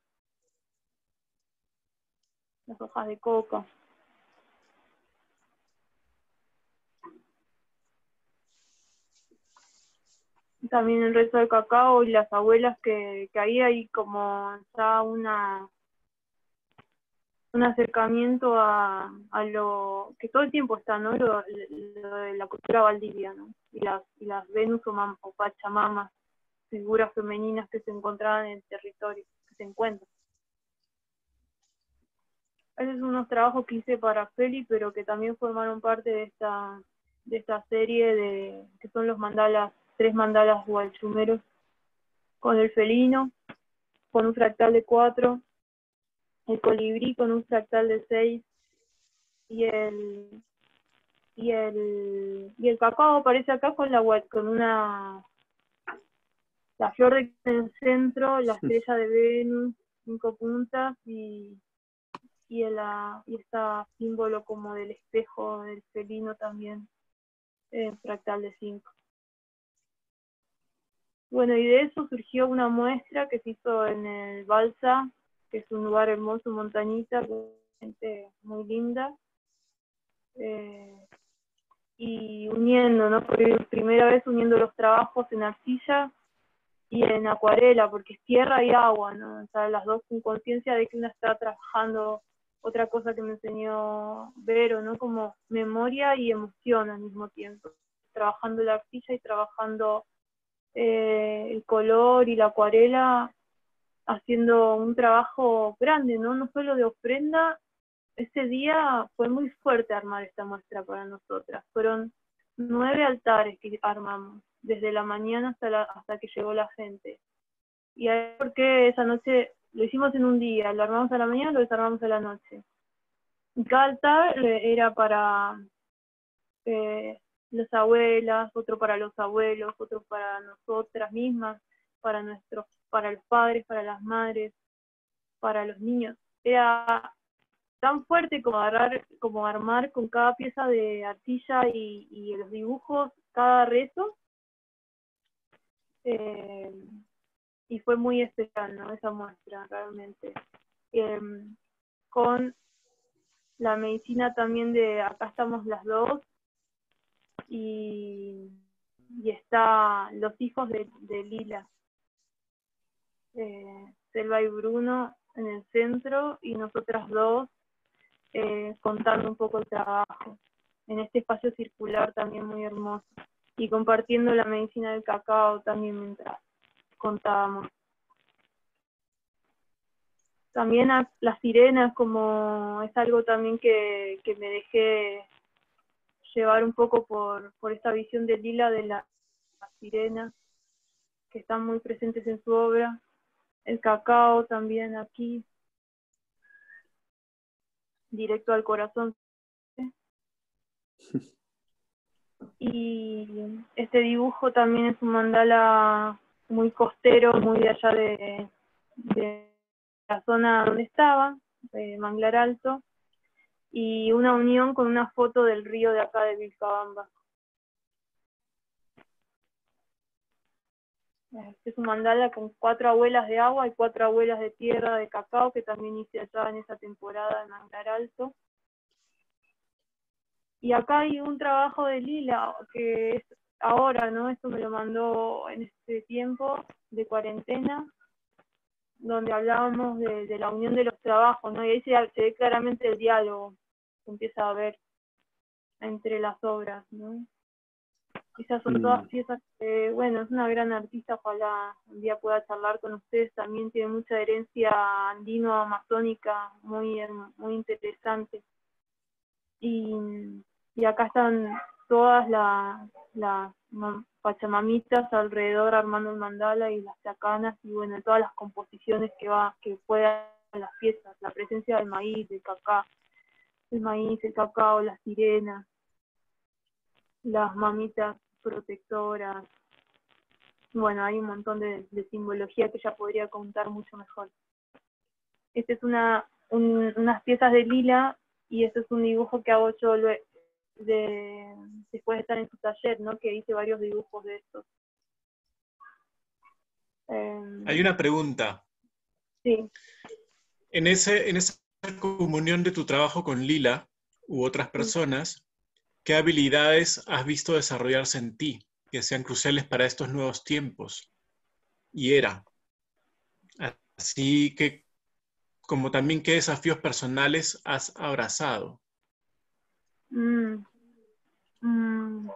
Las hojas de coca. También el resto del cacao y las abuelas que ahí hay como ya un acercamiento a lo que todo el tiempo está, ¿no? Lo de la cultura valdivia, ¿no? Y las Venus o Pachamamas, figuras femeninas que se encontraban en el territorio, que se encuentran. Esos son unos trabajos que hice para Feli, pero que también formaron parte de esta serie que son los mandalas, 3 mandalas gualchumeros, con el felino, con un fractal de 4, el colibrí con un fractal de 6, y el cacao aparece acá con la flor en el centro, la estrella de Venus, 5 puntas, y este símbolo como del espejo del felino también, fractal de 5. Bueno, y de eso surgió una muestra que se hizo en el Balsa, que es un lugar hermoso, montañita, con gente muy linda, y uniendo, ¿no? Por primera vez uniendo los trabajos en arcilla y en acuarela, porque es tierra y agua, ¿no? O sea, las dos con conciencia de que una está trabajando. Otra cosa que me enseñó Vero, ¿no? Como memoria y emoción al mismo tiempo. Trabajando la arcilla y trabajando el color y la acuarela, haciendo un trabajo grande, ¿no? No solo de ofrenda. Ese día fue muy fuerte armar esta muestra para nosotras. Fueron 9 altares que armamos, desde la mañana hasta que llegó la gente. Y ahí porque esa noche lo hicimos en un día, lo armamos a la mañana, lo desarmamos a la noche. Y cada altar era para las abuelas, otro para los abuelos, otro para nosotras mismas, para los padres, para las madres, para los niños. Era tan fuerte como armar con cada pieza de arcilla y los dibujos, cada rezo. Y fue muy especial, ¿no? Esa muestra, realmente. Con la medicina también acá estamos las dos, y está los hijos de Lila, Selva y Bruno en el centro, y nosotras dos contando un poco el trabajo en este espacio circular también muy hermoso, y compartiendo la medicina del cacao también mientras contábamos. También las sirenas, como es algo también que me dejé llevar un poco por esta visión de Lila de las sirenas, que están muy presentes en su obra. El cacao también aquí, directo al corazón. Y este dibujo también es un mandala muy costero, muy de allá de la zona donde estaba, Manglar Alto, y una unión con una foto del río de acá de Vilcabamba. Este es un mandala con 4 abuelas de agua y 4 abuelas de tierra de cacao, que también hice allá en esa temporada en Manglar Alto. Y acá hay un trabajo de Lila, que es ahora, ¿no? Esto me lo mandó en este tiempo de cuarentena, donde hablábamos de la unión de los trabajos, ¿no? Y ahí se ve claramente el diálogo que empieza a haber entre las obras, ¿no? Esas son todas piezas que, bueno, es una gran artista, ojalá un día pueda charlar con ustedes, también tiene mucha herencia andino-amazónica muy interesante. Y acá están todas las pachamamitas alrededor armando el mandala y las chacanas, y bueno, todas las composiciones que puedan las piezas, la presencia del maíz, del cacao, el maíz, el cacao, las sirenas, las mamitas protectoras. Bueno, hay un montón de simbología que ya podría contar mucho mejor. Esta es unas piezas de Lila, y este es un dibujo que hago yo después de estar en su taller, ¿no? Que hice varios dibujos de estos. Hay una pregunta. Sí. En esa comunión de tu trabajo con Lila u otras personas, ¿qué habilidades has visto desarrollarse en ti que sean cruciales para estos nuevos tiempos? Así que, como también qué desafíos personales has abrazado. Mm, mm.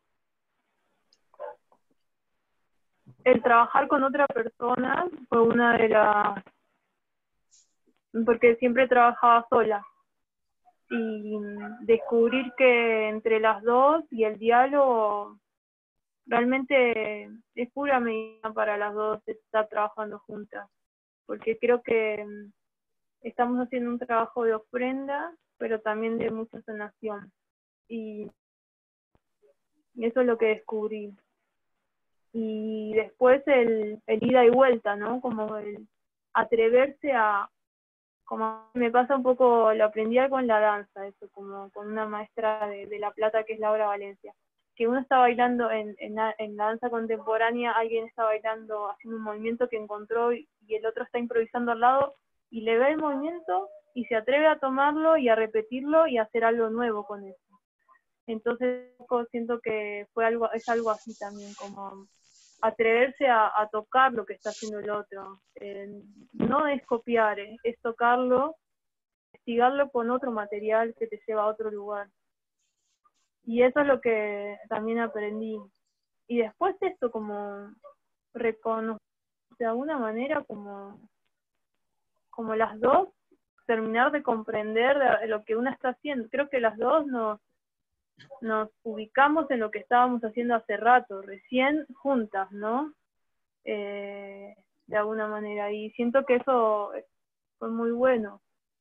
El trabajar con otra persona fue una de las... porque siempre trabajaba sola. Y descubrir que entre las dos y el diálogo realmente es pura medida para las dos estar trabajando juntas. Porque creo que estamos haciendo un trabajo de ofrenda, pero también de mucha sanación. Y eso es lo que descubrí. Y después el ida y vuelta, ¿no? Como el atreverse a, como me pasa un poco, lo aprendí con la danza, eso, como con una maestra de La Plata que es Laura Valencia, que uno está bailando en la danza contemporánea, alguien está bailando, haciendo un movimiento que encontró y el otro está improvisando al lado y le ve el movimiento y se atreve a tomarlo y a repetirlo y a hacer algo nuevo con eso. Entonces siento que es algo así también, como atreverse a tocar lo que está haciendo el otro. No es copiar, es tocarlo, investigarlo con otro material que te lleva a otro lugar. Y eso es lo que también aprendí. Y después esto, como reconocer de alguna manera como las dos, terminar de comprender lo que una está haciendo. Creo que las dos nos ubicamos en lo que estábamos haciendo hace rato, recién juntas, ¿no? De alguna manera, y siento que eso fue muy bueno.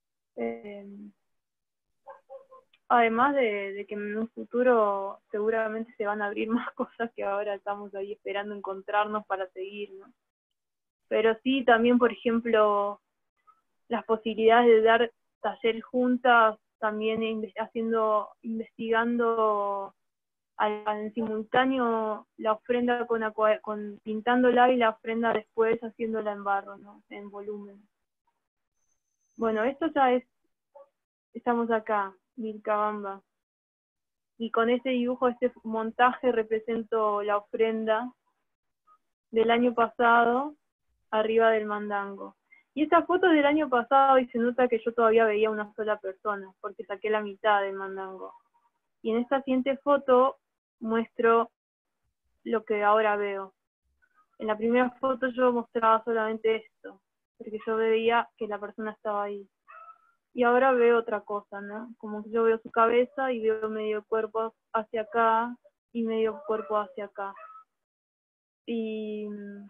Además de que en un futuro seguramente se van a abrir más cosas que ahora estamos ahí esperando encontrarnos para seguir, ¿no? Pero sí, también, por ejemplo, las posibilidades de dar taller juntas, también investigando en simultáneo la ofrenda con pintándola y la ofrenda después haciéndola en barro, ¿no? En volumen. Bueno, esto ya estamos acá, Vilcabamba. Y con este dibujo, este montaje, represento la ofrenda del año pasado arriba del mandango. Y esta foto es del año pasado y se nota que yo todavía veía una sola persona, porque saqué la mitad del mandango. Y en esta siguiente foto muestro lo que ahora veo. En la primera foto yo mostraba solamente esto, porque yo veía que la persona estaba ahí. Y ahora veo otra cosa, ¿no? Como que yo veo su cabeza y veo medio cuerpo hacia acá y medio cuerpo hacia acá. Y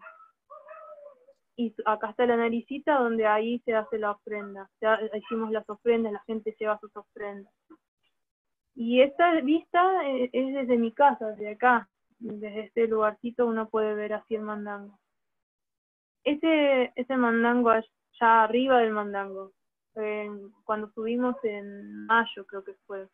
acá está la naricita donde ahí se hace la ofrenda. Ya hicimos las ofrendas, la gente lleva sus ofrendas. Y esta vista es desde mi casa, desde acá. Desde este lugarcito uno puede ver así el mandango. Ese mandango allá arriba del mandango cuando subimos en mayo, creo que fue,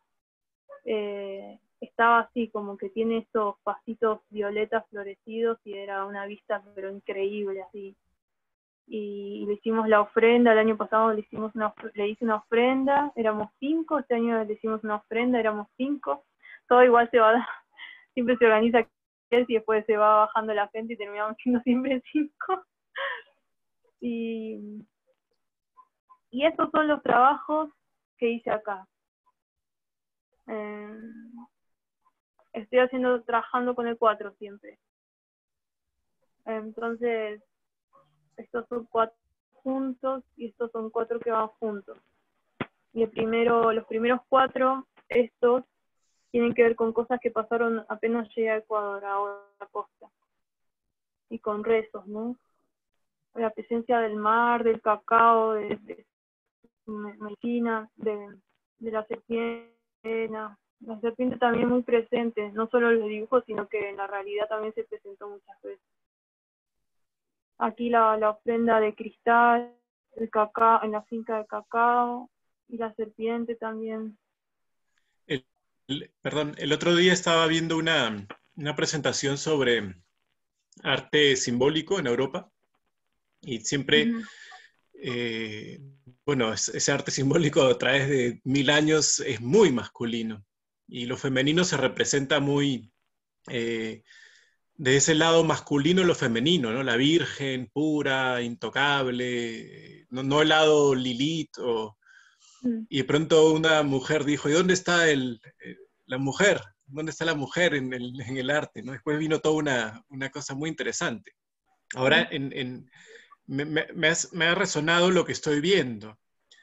estaba así, como que tiene estos pasitos violetas florecidos y era una vista pero increíble así. Y le hicimos la ofrenda, el año pasado le hice una ofrenda, éramos 5, este año le hicimos una ofrenda, éramos 5, todo igual siempre se organiza y después se va bajando la gente y terminamos siendo siempre 5. Y esos son los trabajos que hice acá. Estoy trabajando con el 4 siempre. Entonces, estos son 4 juntos y estos son 4 que van juntos. Y los primeros 4, estos tienen que ver con cosas que pasaron apenas llegué a Ecuador, ahora a la costa. Y con rezos, ¿no? La presencia del mar, del cacao, de medicina, de la serpiente. La serpiente también muy presente, no solo en los dibujos, sino que en la realidad también se presentó muchas veces. Aquí la ofrenda de cristal, el cacao, en la finca de cacao, y la serpiente también. Perdón, el otro día estaba viendo una presentación sobre arte simbólico en Europa, y siempre, bueno, ese arte simbólico a través de 1000 años es muy masculino, y lo femenino se representa muy de ese lado masculino lo femenino, ¿no? La virgen pura, intocable, no el lado Lilith, y de pronto una mujer dijo, ¿y dónde está la mujer? ¿Dónde está la mujer en el arte? ¿No? Después vino toda una cosa muy interesante. Ahora, me ha resonado lo que estoy viendo.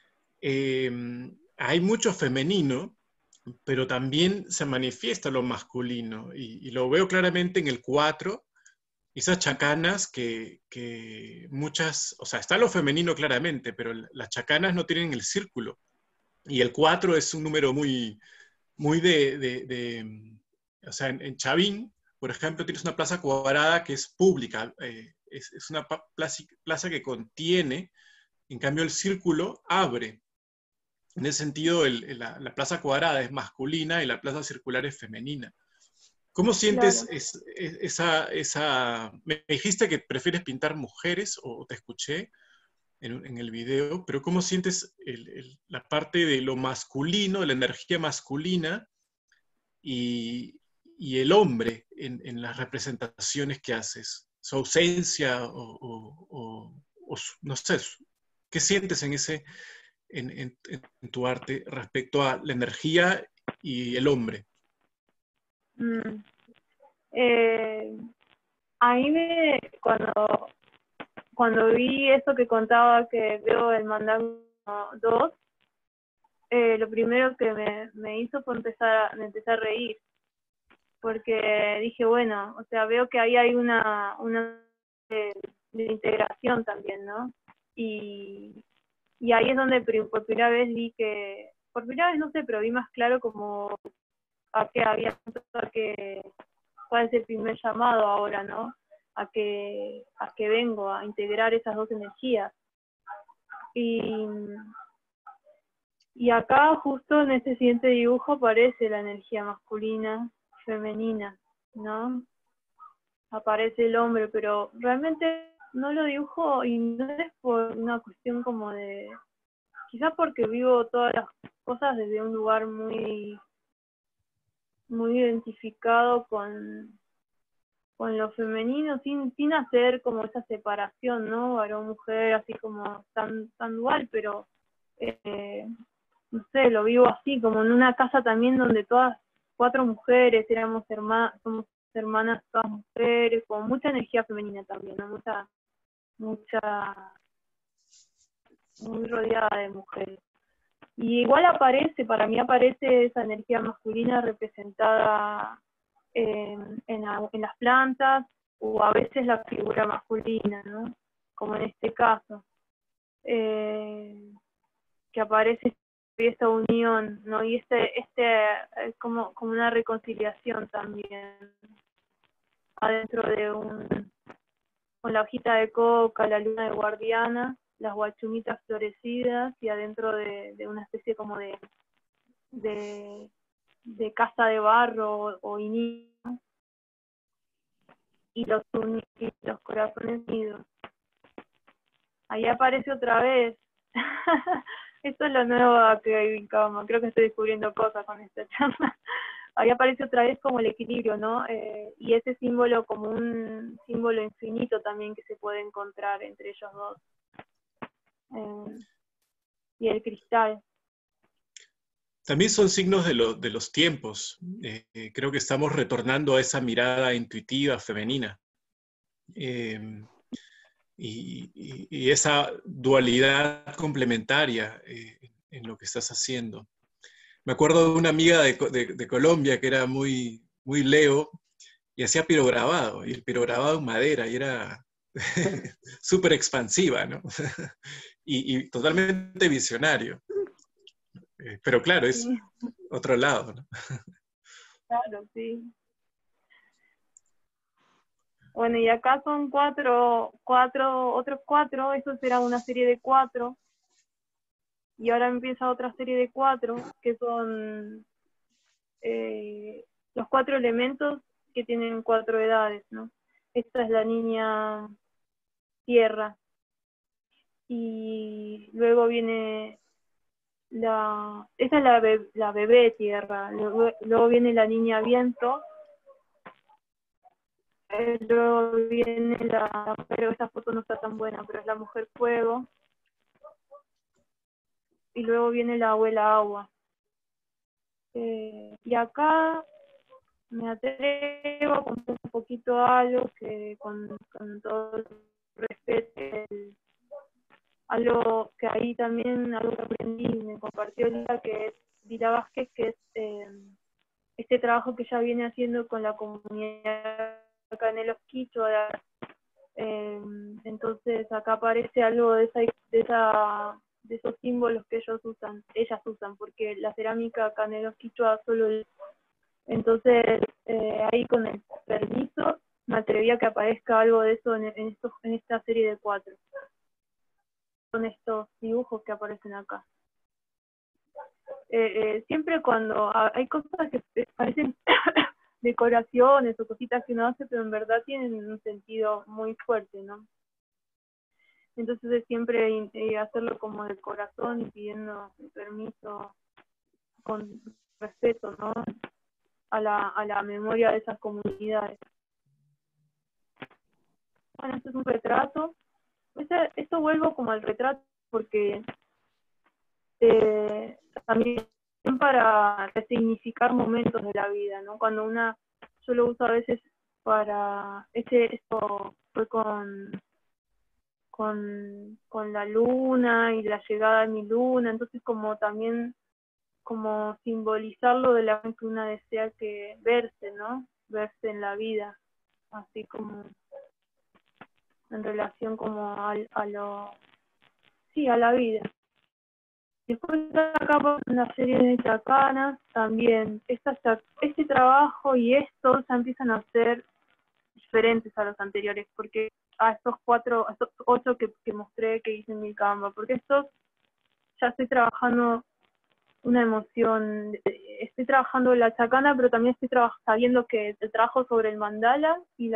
Hay mucho femenino, pero también se manifiesta lo masculino, y lo veo claramente en el 4, esas chacanas que muchas, o sea, está lo femenino claramente, pero las chacanas no tienen el círculo, y el 4 es un número muy, muy o sea, en Chavín, por ejemplo, tienes una plaza cuadrada que es pública, es una plaza que contiene, en cambio el círculo abre. En ese sentido, la plaza cuadrada es masculina y la plaza circular es femenina. ¿Cómo sientes Me dijiste que prefieres pintar mujeres, o te escuché en el video, pero ¿cómo sientes la parte de lo masculino, de la energía masculina y el hombre en las representaciones que haces? Su ausencia no sé, ¿qué sientes en tu arte respecto a la energía y el hombre? A mí cuando vi eso que contaba, que veo el Mandango 2, lo primero que me hizo fue me empecé a reír, porque dije, bueno, o sea, veo que ahí hay una de integración también, ¿no? Y ahí es donde por primera vez por primera vez no sé, pero vi más claro como cuál es el primer llamado ahora, ¿no? A que vengo a integrar esas dos energías. Y acá justo en este siguiente dibujo aparece la energía masculina, femenina, ¿no? Aparece el hombre, pero realmente no lo dibujo, y no es por una cuestión como de, quizás porque vivo todas las cosas desde un lugar muy, muy identificado con lo femenino, sin hacer como esa separación, ¿no? Varón-mujer, así como tan dual, pero no sé, lo vivo así, como en una casa también donde todas 4 mujeres, somos hermanas todas mujeres, con mucha energía femenina también, ¿no? Muy rodeada de mujeres. Y igual para mí aparece esa energía masculina representada en las plantas, o a veces la figura masculina, ¿no? Como en este caso, que aparece esta unión, ¿no? Y como una reconciliación también, adentro con la hojita de coca, la luna de guardiana, las guachumitas florecidas y adentro de una especie como de casa de barro o inicio, y los corazones unidos. Ahí aparece otra vez. Esto es lo nuevo que hay en Kama. Creo que estoy descubriendo cosas con esta charla. Ahí aparece otra vez como el equilibrio, ¿no? Y ese símbolo como un símbolo infinito también que se puede encontrar entre ellos dos. Y el cristal. También son signos de los tiempos. Creo que estamos retornando a esa mirada intuitiva femenina. Y esa dualidad complementaria en lo que estás haciendo. Me acuerdo de una amiga de Colombia que era muy, muy Leo y hacía pirograbado, y el pirograbado en madera, y era súper expansiva, ¿no? y totalmente visionario. Pero claro, es Sí, otro lado, ¿no? claro, sí. Bueno, y acá son otros cuatro, eso será una serie de 4, y ahora empieza otra serie de 4, que son los 4 elementos que tienen 4 edades, ¿no? Esta es la niña tierra, y luego viene esta es la bebé tierra, luego viene la niña viento, luego viene pero esta foto no está tan buena, pero es la mujer fuego, y luego viene la abuela agua. Y acá me atrevo a contar un poquito algo que con todo el respeto, algo que ahí también, algo que aprendí, me compartió Lila Vázquez, que es este trabajo que ella viene haciendo con la comunidad Canelos Quichua. Entonces acá aparece algo de esos símbolos que ellas usan, porque la cerámica Canelos Quichua solo. Entonces ahí con el permiso me atreví a que aparezca algo de eso en esta serie de 4. Son estos dibujos que aparecen acá. Siempre cuando hay cosas que parecen decoraciones o cositas que uno hace, pero en verdad tienen un sentido muy fuerte, ¿no? Entonces es siempre hacerlo como de corazón y pidiendo permiso con respeto, ¿no? A la memoria de esas comunidades. Bueno, este es un retrato. Esto vuelvo como al retrato porque también para resignificar momentos de la vida, ¿no? Cuando yo lo uso a veces esto fue con la luna y la llegada de mi luna, entonces como también como simbolizarlo de la que una desea que verse, ¿no? Verse en la vida, así como en relación como a la vida. Después acá por una serie de chacanas, también este trabajo y esto ya empiezan a ser diferentes a los anteriores, porque a estos 8 que mostré que hice en mi Canva, porque estos ya estoy trabajando una emoción, estoy trabajando la chacana, pero también estoy sabiendo que el trabajo sobre el mandala y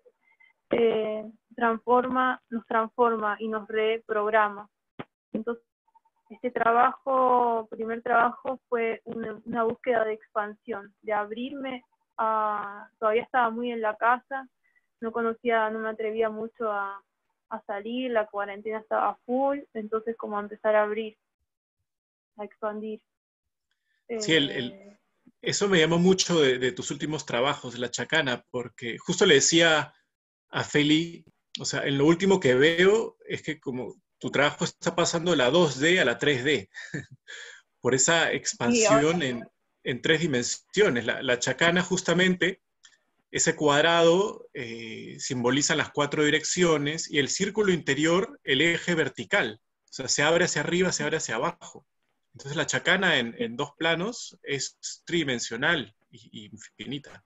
nos transforma y nos reprograma. Entonces, este primer trabajo fue una búsqueda de expansión, de abrirme todavía estaba muy en la casa, no me atrevía mucho a salir, la cuarentena estaba full, entonces como a empezar a abrir, a expandir. Sí, eso me llamó mucho de tus últimos trabajos, la chacana, porque justo le decía a Feli, o sea, en lo último que veo es que como tu trabajo está pasando de la 2D a la 3D, por esa Sí, expansión en 3 dimensiones. La chacana justamente, ese cuadrado simboliza las 4 direcciones y el círculo interior el eje vertical, o sea, se abre hacia arriba, se abre hacia abajo. Entonces la chacana en 2 planos es tridimensional y infinita.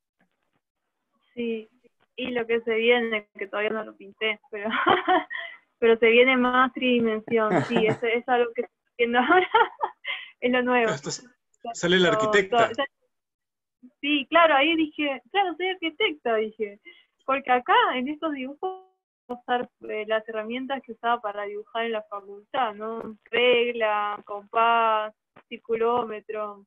sí, y lo que se viene, que todavía no lo pinté, pero pero se viene más tridimensión, sí, eso es algo que estoy haciendo ahora, es lo nuevo. Sale la arquitecta. Sí, claro, ahí dije, claro, soy arquitecta, dije, porque acá en estos dibujos usar las herramientas que usaba para dibujar en la facultad, ¿no? Regla, compás, circulómetro.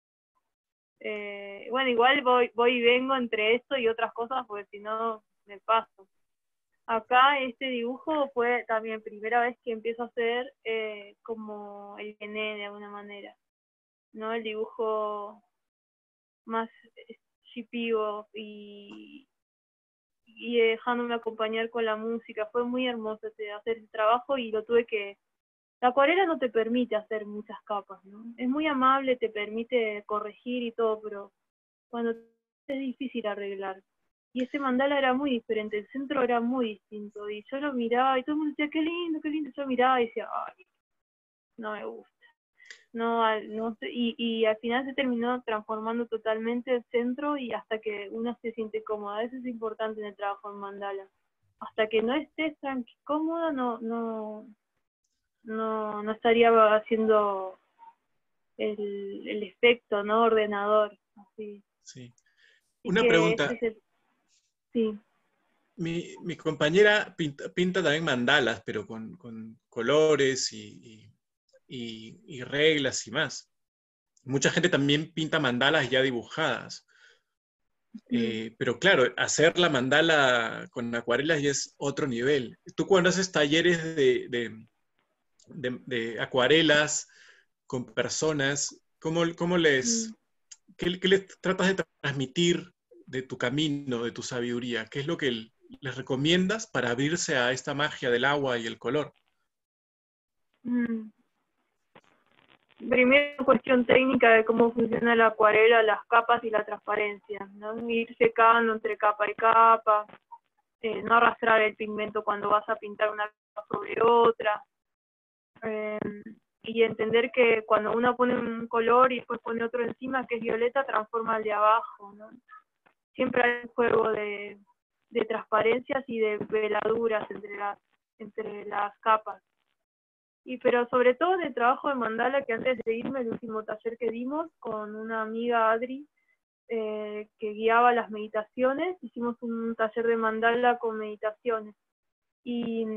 Bueno, igual voy y vengo entre esto y otras cosas, porque si no me paso. Acá este dibujo fue también primera vez que empiezo a hacer como el gené de alguna manera, ¿no? El dibujo más shipivo y dejándome acompañar con la música. Fue muy hermoso hacer ese trabajo y lo tuve que... La acuarela no te permite hacer muchas capas, ¿no? Es muy amable, te permite corregir y todo, pero cuando es difícil arreglar. Y ese mandala era muy diferente, el centro era muy distinto, y yo lo miraba y todo el mundo decía, qué lindo, qué lindo. Yo miraba y decía, ay, no me gusta. No, no sé, y al final se terminó transformando totalmente el centro y hasta que uno se siente cómoda. Eso es importante en el trabajo en mandala. Hasta que no estés cómoda, no estaría haciendo el efecto, ¿no? Ordenador. Así. Sí. Así Una que pregunta. sí. Mi compañera pinta también mandalas, pero con colores y reglas y más. Mucha gente también pinta mandalas ya dibujadas. Pero claro, hacer la mandala con acuarelas ya es otro nivel. Tú cuando haces talleres de acuarelas con personas, ¿qué les tratas de transmitir de tu camino, de tu sabiduría? ¿Qué es lo que les recomiendas para abrirse a esta magia del agua y el color? Mm. Primero, cuestión técnica de cómo funciona la acuarela, las capas y la transparencia, ¿no? Ir secando entre capa y capa, no arrastrar el pigmento cuando vas a pintar una capa sobre otra, y entender que cuando uno pone un color y después pone otro encima que es violeta, transforma el de abajo, ¿no? Siempre hay un juego de transparencias y de veladuras entre las capas. Pero sobre todo en el trabajo de mandala, que antes de irme, el último taller que dimos con una amiga, Adri, que guiaba las meditaciones, hicimos un taller de mandala con meditaciones. Y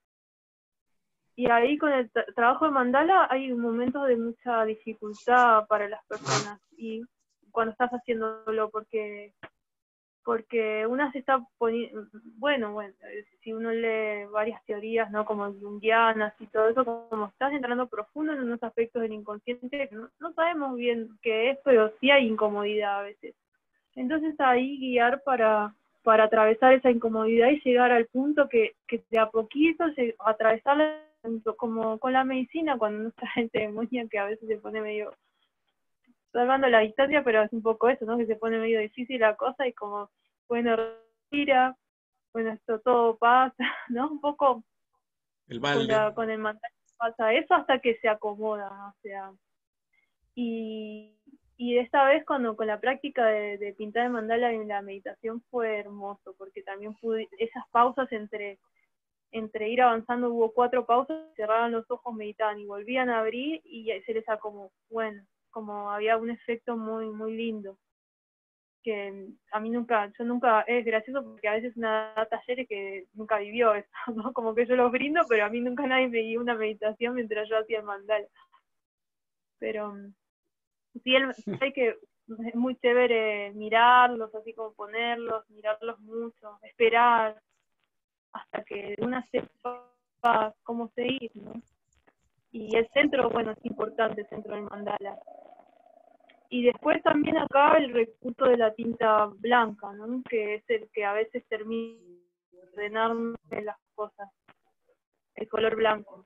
ahí con el trabajo de mandala hay momentos de mucha dificultad para las personas, y cuando estás haciéndolo, porque una se está poniendo, bueno, si uno lee varias teorías, ¿no? Como junguianas y todo eso, como estás entrando profundo en unos aspectos del inconsciente que no sabemos bien qué es, pero sí hay incomodidad a veces. Entonces ahí guiar para atravesar esa incomodidad y llegar al punto que de a poquito atravesarla, como con la medicina, cuando uno está en ceremonia, que a veces se pone medio salvando la distancia, pero es un poco eso, ¿no? Que se pone medio difícil la cosa y como, bueno, respira, bueno, esto todo pasa, ¿no? Un poco El balde. con el mandala pasa eso hasta que se acomoda, o sea. Y esta vez con la práctica de pintar el mandala en la meditación fue hermoso, porque también pude, esas pausas entre ir avanzando, hubo 4 pausas, cerraban los ojos, meditaban y volvían a abrir y se les acomodó, bueno, como había un efecto muy, muy lindo, que a mí yo nunca, es gracioso porque a veces una da talleres que nunca vivió eso, ¿no? Como que yo los brindo, pero a mí nunca nadie me dio una meditación mientras yo hacía el mandala. Pero sí, hay que, es muy chévere mirarlos, así como ponerlos, mirarlos mucho, esperar hasta que una sepa cómo seguir, ¿no? Y el centro, bueno, es importante, el centro del mandala. Y después también acá el recurso de la tinta blanca, ¿no? Que es el que a veces termina de ordenarme las cosas, el color blanco.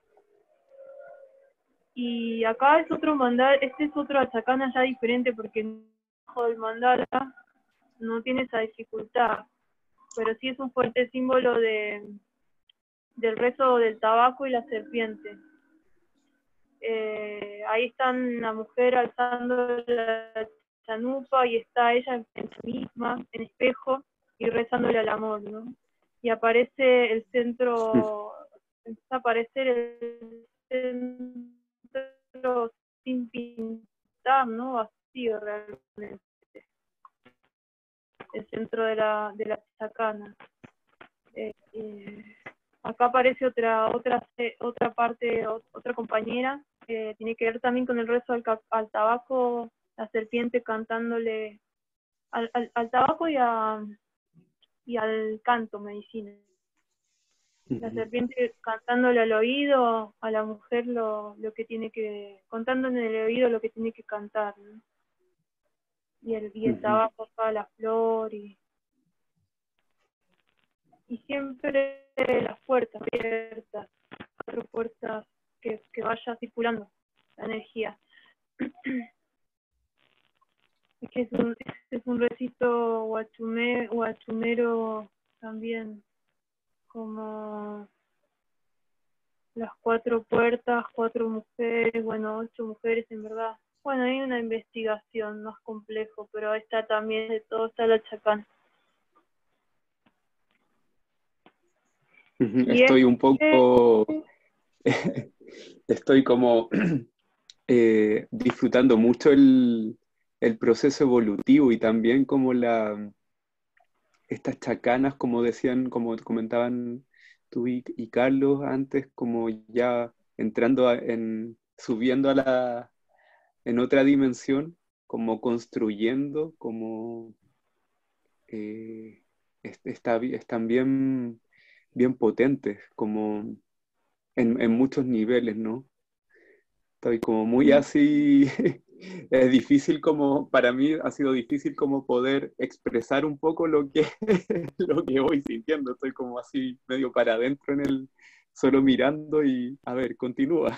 Y acá es otro mandala, este es otro achacana ya diferente, porque el del mandala no tiene esa dificultad, pero sí es un fuerte símbolo del rezo del tabaco y la serpiente. Ahí están la mujer alzando la chanupa y está ella en sí misma, en espejo, y rezándole al amor, ¿no? Y aparece el centro empieza a aparecer el centro sin pintar, ¿no? Vacío realmente, el centro de la chacana. Acá aparece otra parte, otra compañera, que tiene que ver también con el rezo al tabaco, la serpiente cantándole al tabaco y al canto, medicina. La serpiente cantándole al oído a la mujer lo que tiene que, contándole en el oído lo que tiene que cantar, ¿no? Y el tabaco acá, la flor, y siempre las puertas abiertas, 4 puertas que vaya circulando la energía. Es que es un recito guachumero también, como las 4 puertas, 4 mujeres, bueno, 8 mujeres en verdad. Bueno, hay una investigación más complejo, pero ahí está también, de todo está la chacana. Estoy un poco, estoy como disfrutando mucho el proceso evolutivo y también como estas chacanas, como decían, como comentaban tú y Carlos antes, como ya entrando subiendo en otra dimensión, como construyendo, como están bien potentes, como en muchos niveles, ¿no? Estoy como muy así, es difícil como, para mí ha sido difícil como poder expresar un poco lo que voy sintiendo. Estoy como así medio para adentro solo mirando y a ver, continúa.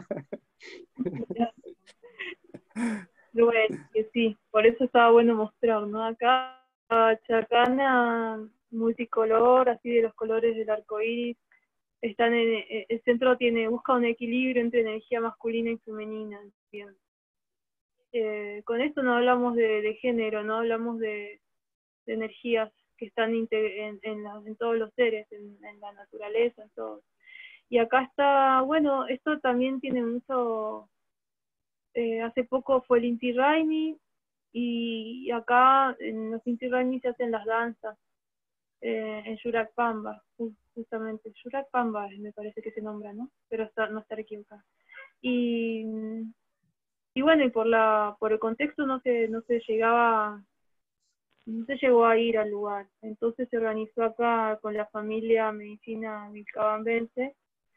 Bueno, que sí, por eso estaba bueno mostrar, ¿no? Acá chacana multicolor, así de los colores del arco iris. El centro busca un equilibrio entre energía masculina y femenina. Bien. Con esto no hablamos de género, no hablamos de energías que están en todos los seres, en la naturaleza, en todo. Y acá está, bueno, esto también tiene mucho, hace poco fue el Inti Raymi, y acá en los Inti Raymi se hacen las danzas, en Yurak Pamba, justamente, Yurak Pamba me parece que se nombra, ¿no? Pero no estar equivocada. Y bueno, y por el contexto no se llegó a ir al lugar. Entonces se organizó acá con la familia Medicina Vilcabambense,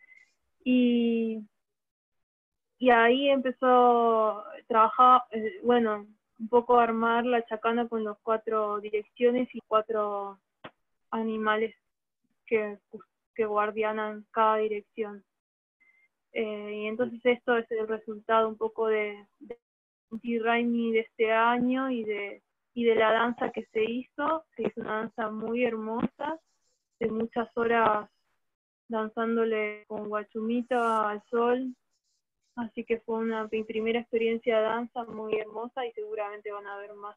y ahí empezó a trabajar, bueno, un poco a armar la chacana con las 4 direcciones y 4 animales que guardianan cada dirección. Y entonces esto es el resultado un poco de Inti Raymi de este año y de la danza que se hizo una danza muy hermosa, de muchas horas danzándole con guachumita al sol, así que fue mi primera experiencia de danza muy hermosa y seguramente van a ver más.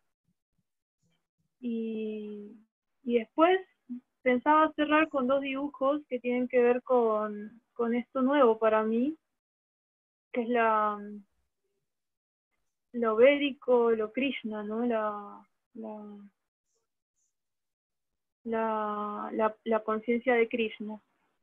Y después pensaba cerrar con 2 dibujos que tienen que ver con esto nuevo para mí, que es lo védico, lo Krishna, ¿no? La conciencia de Krishna.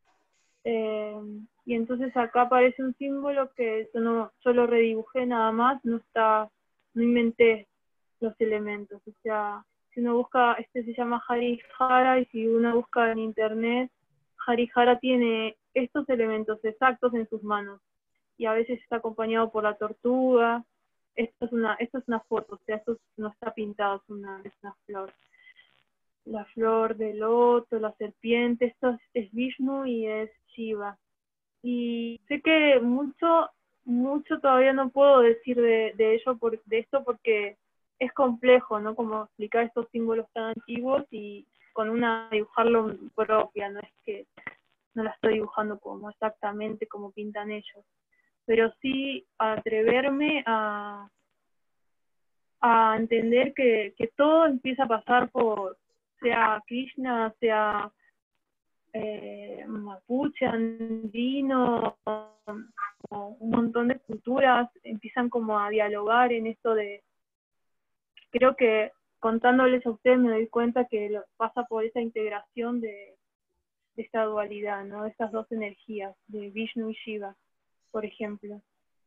Y entonces acá aparece un símbolo que yo lo redibujé nada más, no inventé los elementos. O sea, si uno busca, se llama Harihara, y si uno busca en internet, Harihara tiene estos elementos exactos en sus manos, y a veces está acompañado por la tortuga. Esto es una foto, o sea, esto no está pintado, es una flor. La flor del loto, la serpiente, esto es Vishnu y es Shiva. Y sé que mucho todavía no puedo decir de esto, porque es complejo, ¿no? Como explicar estos símbolos tan antiguos y dibujarlo propia, no es que no la estoy dibujando como exactamente como pintan ellos, pero sí atreverme a entender que todo empieza a pasar por, sea Krishna, sea mapuche, andino, un montón de culturas empiezan como a dialogar en esto de, creo que contándoles a ustedes me doy cuenta que pasa por esa integración de esta dualidad, ¿no? De estas dos energías, de Vishnu y Shiva, por ejemplo.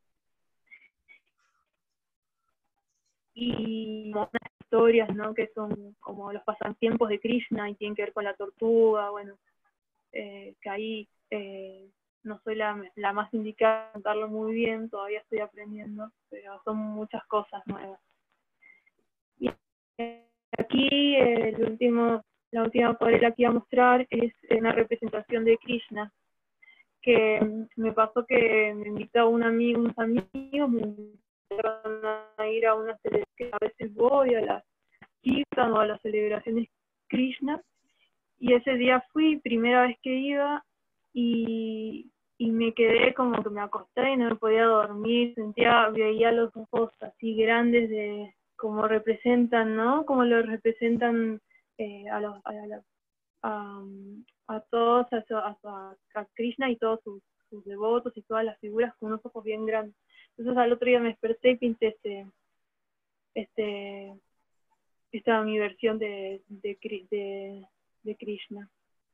Y unas historias, ¿no? Que son como los pasatiempos de Krishna y tienen que ver con la tortuga, bueno, que ahí no soy la más indicada a contarlo muy bien, todavía estoy aprendiendo, pero son muchas cosas nuevas. Y aquí la última acuarela que iba a mostrar es una representación de Krishna, que me pasó que me invitó unos amigos, me invitaron a ir a una celebración, que a veces voy a las kirtan o a las celebraciones Krishna, y ese día fui, primera vez que iba, y me quedé como que me acosté y no me podía dormir, veía los ojos así grandes de como representan, ¿no? Como lo representan a todos, a Krishna y todos sus devotos y todas las figuras con unos ojos bien grandes. Entonces al otro día me desperté y pinté esta mi versión de Krishna.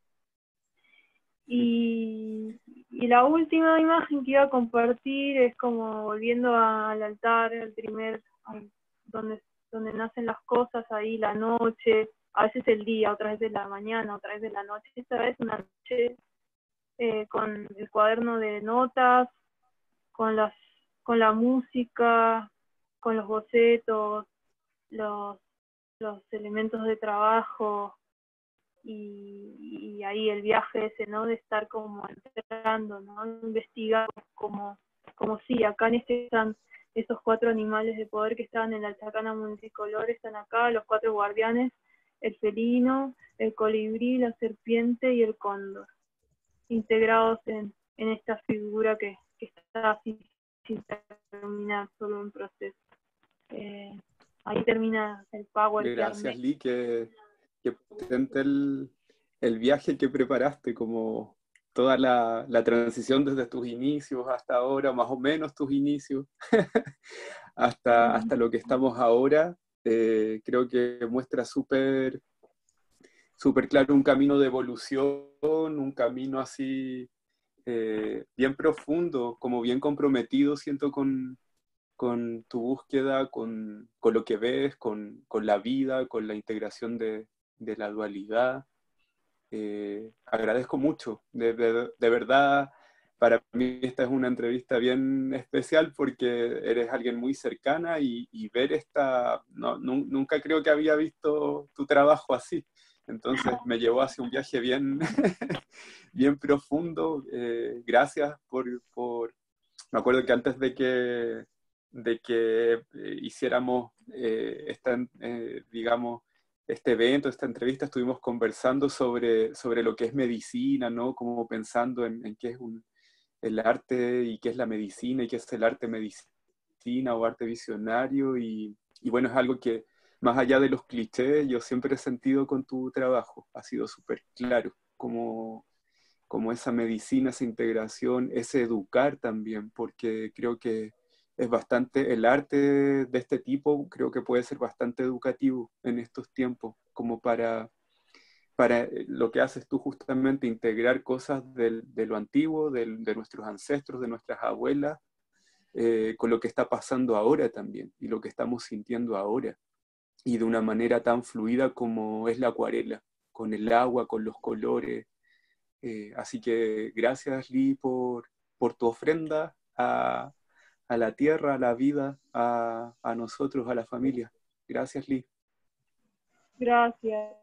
Y la última imagen que iba a compartir es como volviendo al altar, donde nacen las cosas, ahí la noche, a veces el día, otra vez de la mañana, otra vez de la noche. Esta vez una noche con el cuaderno de notas, con la música, con los bocetos, los elementos de trabajo, y ahí el viaje ese, ¿no? De estar como entrando, ¿no? Investigar como sí, acá están esos 4 animales de poder que estaban en la chacana multicolor, están acá, los 4 guardianes, el felino, el colibrí, la serpiente y el cóndor, integrados en esta figura que está así sin terminar, solo un proceso. Ahí termina el power. Gracias, Lee, que potente el viaje que preparaste, como toda la transición desde tus inicios hasta ahora, más o menos tus inicios, hasta lo que estamos ahora. Creo que muestra súper claro un camino de evolución, un camino así bien profundo, como bien comprometido, siento, con tu búsqueda, con lo que ves, con la vida, con la integración de la dualidad. Agradezco mucho, de verdad, para mí esta es una entrevista bien especial porque eres alguien muy cercana y ver nunca creo que había visto tu trabajo así. Entonces me llevó hacia un viaje bien, bien profundo. Gracias me acuerdo que antes de que hiciéramos digamos, este evento, esta entrevista, estuvimos conversando sobre lo que es medicina, ¿no? Como pensando en qué es el arte y qué es la medicina y qué es el arte medicina o arte visionario. Y bueno, es algo que, más allá de los clichés, yo siempre he sentido con tu trabajo. Ha sido súper claro, como esa medicina, esa integración, ese educar también, porque creo que es bastante, el arte de este tipo creo que puede ser bastante educativo en estos tiempos, como para lo que haces tú justamente, integrar cosas de lo antiguo, de nuestros ancestros, de nuestras abuelas, con lo que está pasando ahora también, y lo que estamos sintiendo ahora, y de una manera tan fluida como es la acuarela, con el agua, con los colores. Así que gracias, Lee, por tu ofrenda a la tierra, a la vida, a nosotros, a la familia. Gracias, Lee. Gracias.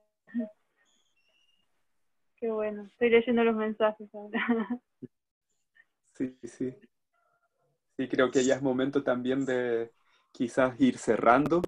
Qué bueno. Estoy leyendo los mensajes ahora. Sí, sí. Sí, creo que ya es momento también de quizás ir cerrando.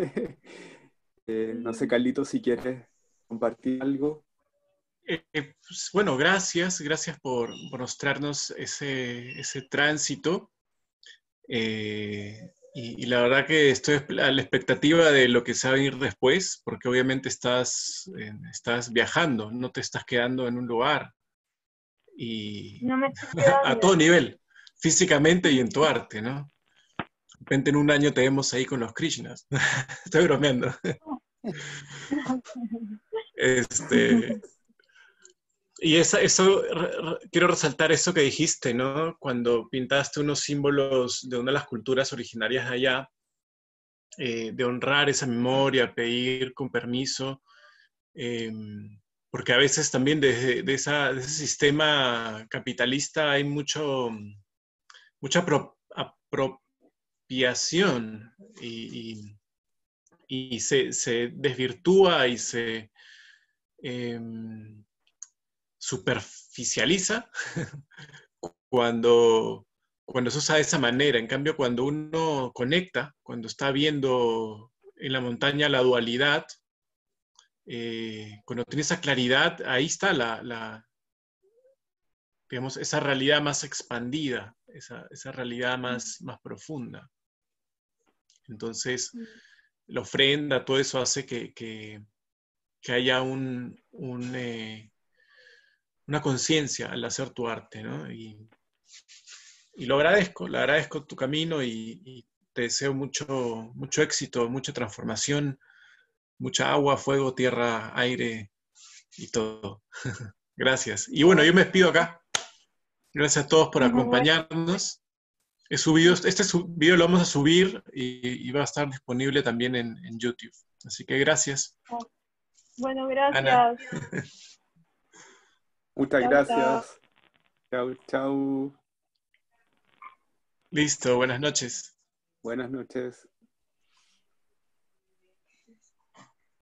No sé, Carlitos, si quieres compartir algo. Pues, bueno, gracias por mostrarnos ese tránsito. y la verdad que estoy a la expectativa de lo que se va a venir después, porque obviamente estás viajando, no te estás quedando en un lugar, y No me estoy a todo quedando. nivel, físicamente y en tu arte, ¿no? De repente en un año te vemos ahí con los Krishnas. Estoy bromeando. Este, y quiero resaltar eso que dijiste, ¿no? Cuando pintaste unos símbolos de una de las culturas originarias de allá, de honrar esa memoria, pedir con permiso, eh, porque a veces también de ese sistema capitalista hay mucha apropiación y se desvirtúa y se eh, superficializa cuando, cuando se usa de esa manera. En cambio, cuando uno conecta, cuando está viendo en la montaña la dualidad, cuando tiene esa claridad, ahí está digamos, esa realidad más expandida, esa realidad más profunda. Entonces, la ofrenda, todo eso hace que haya una conciencia al hacer tu arte, ¿no? Y lo agradezco tu camino y te deseo mucho éxito, mucha transformación, mucha agua, fuego, tierra, aire y todo. Gracias. Y bueno, yo me despido acá. Gracias a todos por Bueno, acompañarnos. Video lo vamos a subir y va a estar disponible también en YouTube. Así que gracias, bueno, Ana. gracias. Muchas Chao, chao. gracias. Chau, chau. Listo, buenas noches. Buenas noches.